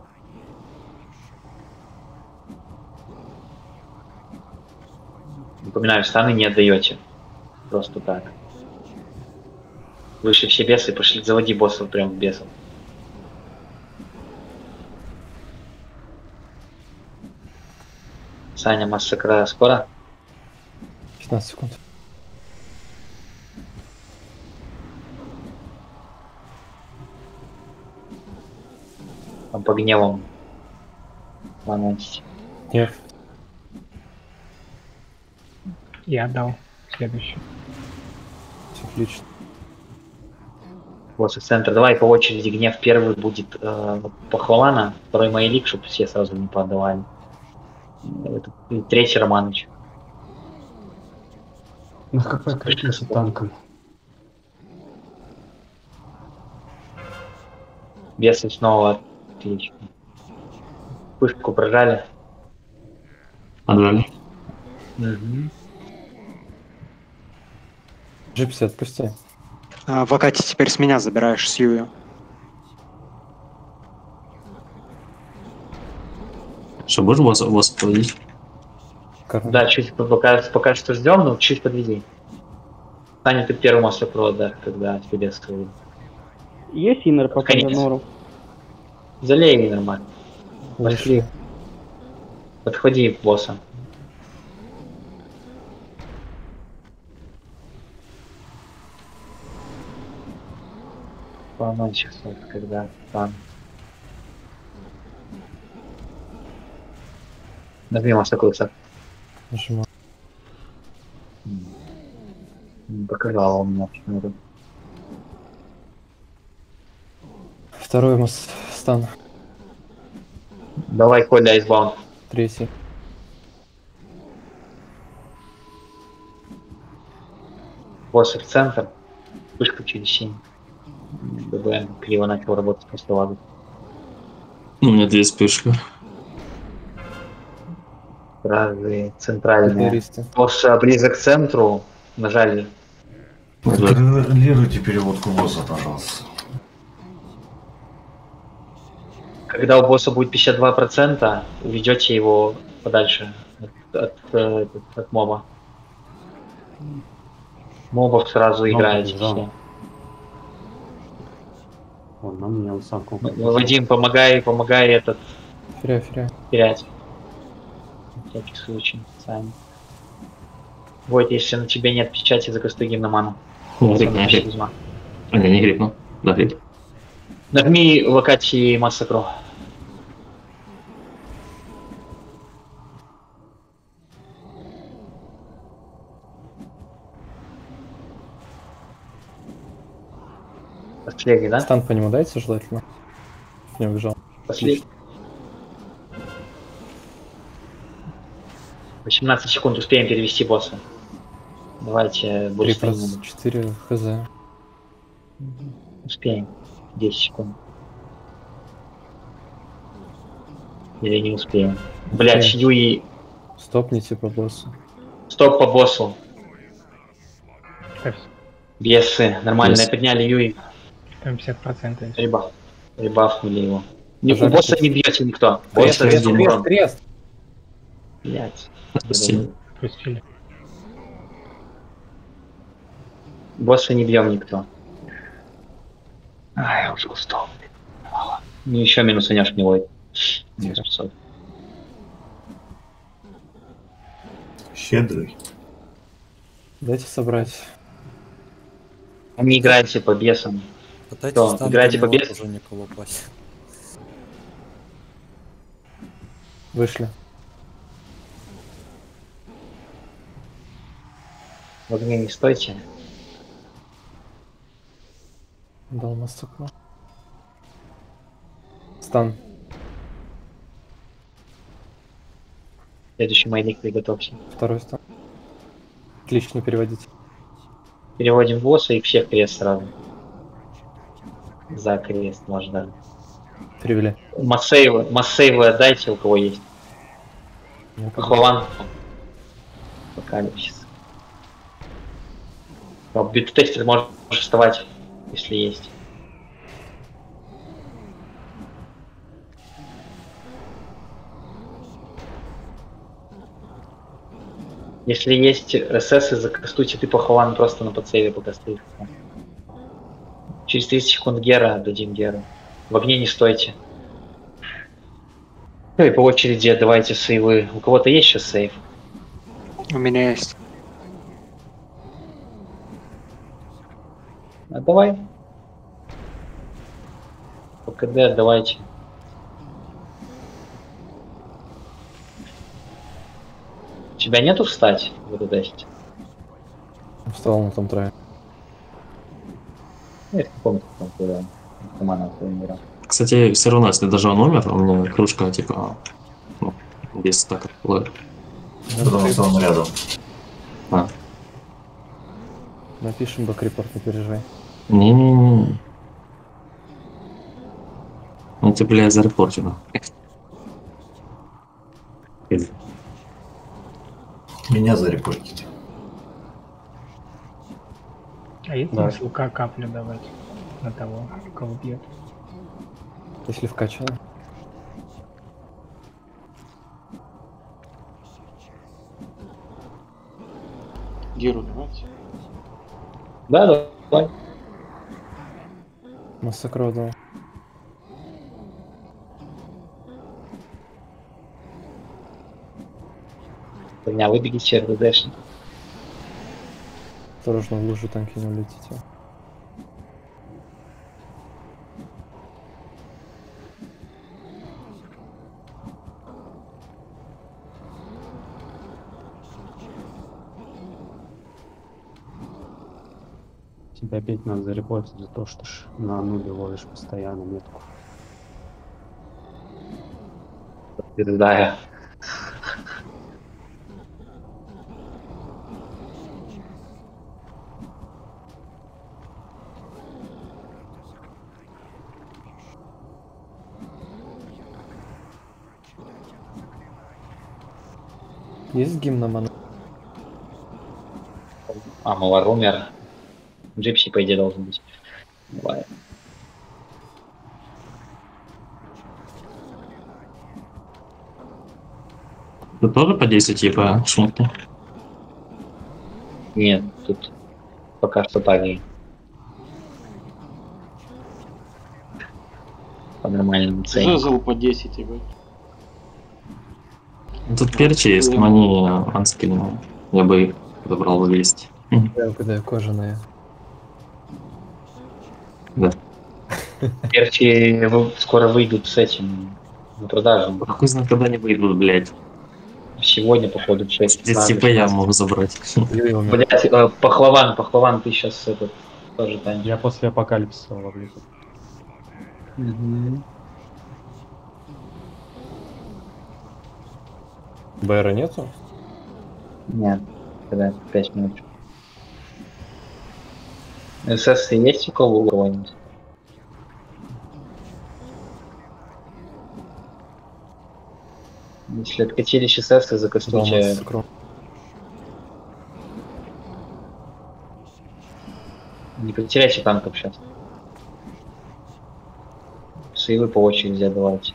Напоминаю, станы не отдаете. Просто так. Выше все бесы, пошли, заводи боссов прям в бесов. Саня, массакра скоро? 15 секунд. Там по гневам. Ломайтесь. Нет. Я отдал. Следующий. Все отлично. Боссы в центр. Давай по очереди гнев. Первый будет похвалана, второй Маэлик, чтобы все сразу не подавали. Третий Романыч. Ну какой кричится танком? Бесы снова отлично. Пышку прожали. Отжали. Угу. Джипси, отпусти. В Акате теперь с меня забираешь, с Юю. Что, будешь вас проводить? Да, чуть пока что ждем, но чуть подведи. Саня, ты первый массакру отдашь, когда тебе скажут. Есть инер пока за нору? Залей нормально. Пошли. Подходи к боссам. По 0 часов, когда там. Нажми массакру, Сак. Нажимаю. Показал он меня почему-то. Второй стан. Давай, Коля, айсбаунд. Третий. Босс в центр. Вышка через 7. ББМ криво начал работать после лады. Ну, у меня 2 вспышки. Разные центральные. Террористы. Босс близок к центру. Нажали. Контролируйте переводку босса, пожалуйста. Когда у босса будет 52%, уведете его подальше от моба. Мобов сразу играете да. все. Он на меня сам Вадим, помогай этот Феря. терять. На всякий случай, сами. Вот, если на тебе нет печати, закасты гимноману. Не грипнул. Да, грип. Нажми локации массакру. Последний, да? Стан по нему дайте желательно. Не убежал. Последний. 18 секунд успеем перевести босса. Давайте больше 4 хз. Успеем. 10 секунд. Или не успеем. Блять, Юи. Стопните по боссу. Стоп по боссу. Так, Бесы. Нормально Бесы. подняли Юи. там 50%. Ребафнули его. У Пожалуйста. босса не бьете никто. Босса Крест. один урон. Крест. Блять. Пустили. Босса не бьем никто. Ай, я уже устал. Ну еще минус внешний вой. Щедрый. Дайте собрать. Не играйте по бесам. Пытайтесь Кто? там Играйте по бесам? уже никого платить. Вышли. В огне не стойте. Дал массакру. Стан. Следующий майник приготовься. Второй стан. Отлично переводите. Переводим босса и всех крест сразу. За крест можно. Перевели. Массейвы отдайте, у кого есть. Хован. Апокалипсис. Бит-тестер можешь вставать, если есть. Если есть СС, закастуйте ты по Ховану просто на подсейве покастуй. Через 30 секунд Гера дадим Геру. В огне не стойте. Ну и по очереди отдавайте сейвы. У кого-то есть сейчас сейв? У меня есть. Отдавай. По КД отдавайте. У тебя нету встать в эту тест? Встал на том трое. Нет, в каком-то там куда. Команда твоего мира. Кстати, все равно, если даже он умер, у меня кружка типа, ну, 10 стаков ловит. Потому что он рядом. А. Напишем бэк-репорт, не переживай. Не-не-не. Ну ты, бля, зарепортил. Меня зарепортите. А есть Да. смысл каплю давать на того, кого бьет? Если вкачано. Геру давайте. Да, давай. Массакру дал. Меня выбегите, РДДшник. Осторожно, в лужу танки не улетите. Тебя опять надо зарепортить за то, что на нуле ловишь постоянно метку. Подтверждаю. Есть гимн на ману? А, Малар умер. Джипси, по идее, должен быть. Давай. Ты тоже по 10 типа шмотки? Нет, тут пока что так и по нормальному цене. Жезл по 10, ебать. Тут перчи есть, но они анскильные. Я бы их забрал в 200. Да, кожаные. Да. Перчи скоро выйдут с этим на продажу. Какой знак, когда они выйдут, блядь? Сегодня, походу, 6. Здесь типа я могу забрать. Блять, пахлаван, ты сейчас этот тоже танешь. Я после апокалипсиса ловлю. БР нету? Нет, когда 5 минут. СС есть у кого-нибудь? Если откатились СС, закастуйте. Не потеряйте танков сейчас. Сейвы по очереди отдавайте.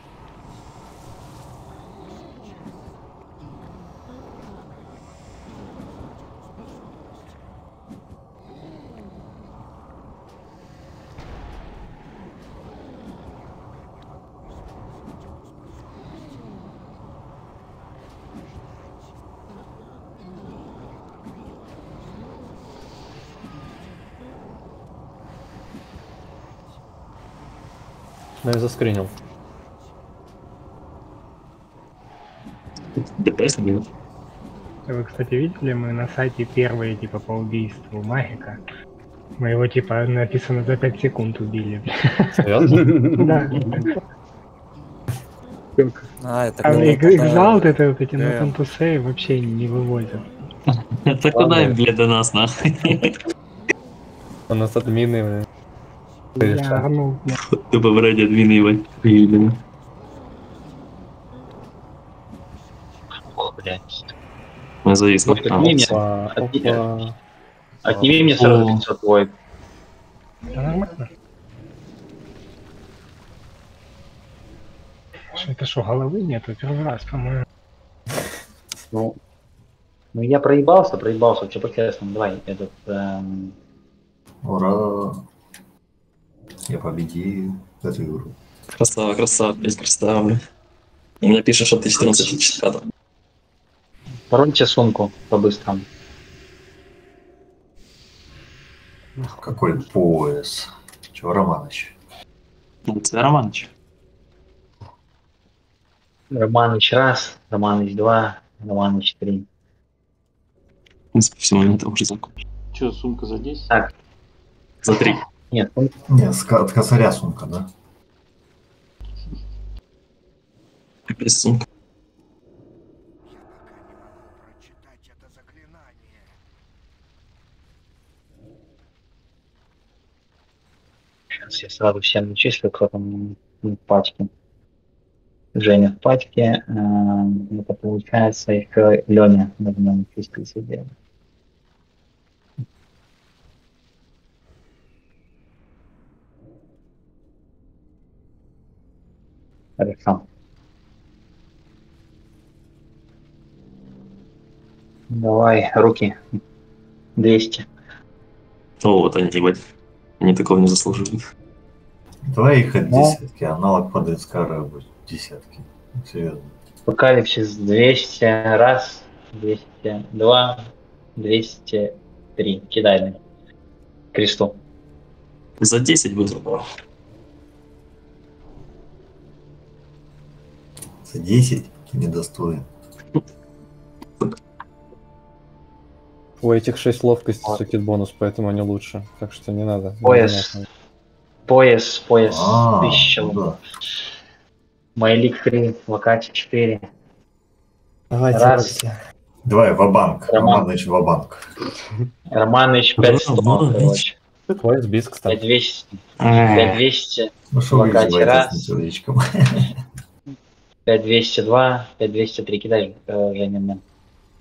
Ну, я заскринил. ДПС нет. Вы, кстати, видели, мы на сайте первые, типа, по убийству магика. Мы его, типа, написано за 5 секунд убили. Серьезно? Да. Это А экзалт, это вот эти Nothing to Say вообще не вывозят. Это куда им, блядь, до нас, нахуй? У нас админы, Я орнул. Тупо брать админы, ебать. Блин. Ох, блядь. Мы зависли. Отними мне сразу 500 войд. Да нормально. Это что, головы нету? Первый раз, по-моему. Ну, я проебался, что по-честному. Давай, этот... Ура! Я победил эту игру. Красава, красава, блядь, красава, блядь. И мне пишет, что ты 14 часов. Парольте сумку по-быстрому. Какой пояс? Чего, Романыч? Это Романыч. Романыч раз, Романыч 2, Романыч 3. В принципе, все моменты уже закончили. Че, сумка за 10? Так. За 3. Нет, Нет, от косаря сумка, да? Опять сумка. Сейчас я сразу всем начислю, кто там в пачке. Женя в пачке. Это получается еще Леня на нем числится дело. Хорошо. Давай, руки. 200. О, вот они, ебать. Они такого не заслуживают. Давай их от десятки, аналог под Эдскара будет десятки. Серьезно. Апокалипсис 200 раз, 202, 203. Кидай мне. Кресту. За 10 бы забрал. За 10 ты недостоин. У этих 6 ловкости сукит бонус, поэтому они лучше. Так что не надо. Пояс. Пояс. 1000. Да. Майлик 3, Вакати 4. Давайте. Давай, ва-банк. Романыч, ва-банк. Романыч 500, короче. Пояс бис, кстати. 5200. 5200. Ну что вы Вакати раз. с сердечком? 5202, 5203. Кидай, Женя, мне.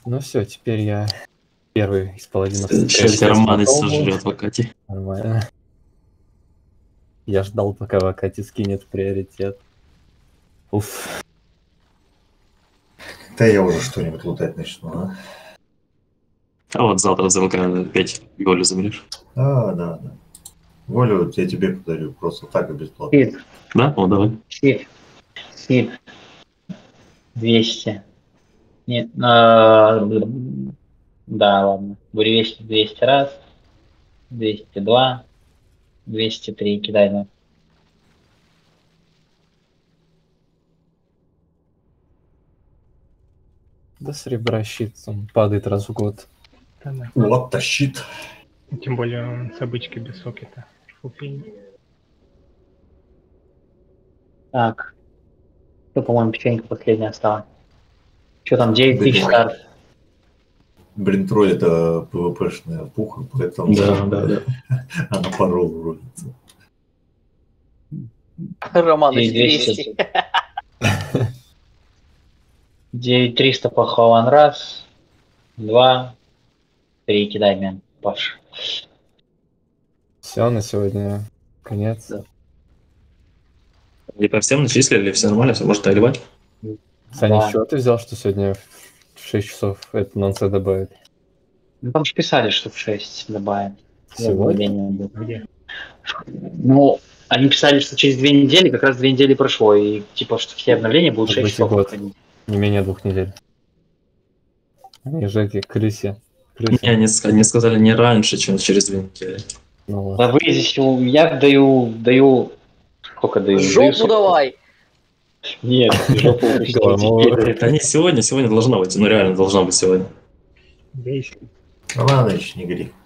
Ну все, теперь я первый из паладинов. Сейчас Роман сожрет в Акате. Нормально. Я ждал, пока в Акате скинет приоритет. Уф. Да я уже что-нибудь лутать начну, а? А вот завтра за ВК опять голю заберешь. Да. Волю я тебе подарю, просто так и бесплатно. Сид. Да? О, давай. Сид. 200. Нет, да, ладно. Буревестник 200 раз. 202. 203. Кидай, ну. Да с ребра щит, он падает раз в год. Да. Вот тащит. Тем более он с обычки без сокета. Фуфинь. Так. Что, по-моему, печенька последняя осталась. Что там, 9000 старт? Блин, тролль это ПВПшная пуха, поэтому Да. она порол рулится. Романыч 200. 9300 похован. Раз, два, три. Кидай, мен. Паш. Все, на сегодня конец. Да. И по всем начислили, все нормально, все можно доливать. Саня, Да. с чего ты взял, что сегодня в 6 часов это нонсе добавит? Ну, там же писали, что в 6 добавят. Сегодня? Где? Ну, они писали, что через 2 недели, как раз 2 недели прошло, и типа, что все обновления будут 6 Быть и часов год. выходить. Не менее 2 недель. Они же эти крыси. Не, они сказали не раньше, чем через 2 недели. Ну, вот. Да вы здесь, я даю, сколько даю? Жопу давай! Нет, жопу упустите. Это не сегодня должно быть, ну реально должно быть сегодня. Бейся. Ладно, еще не грех.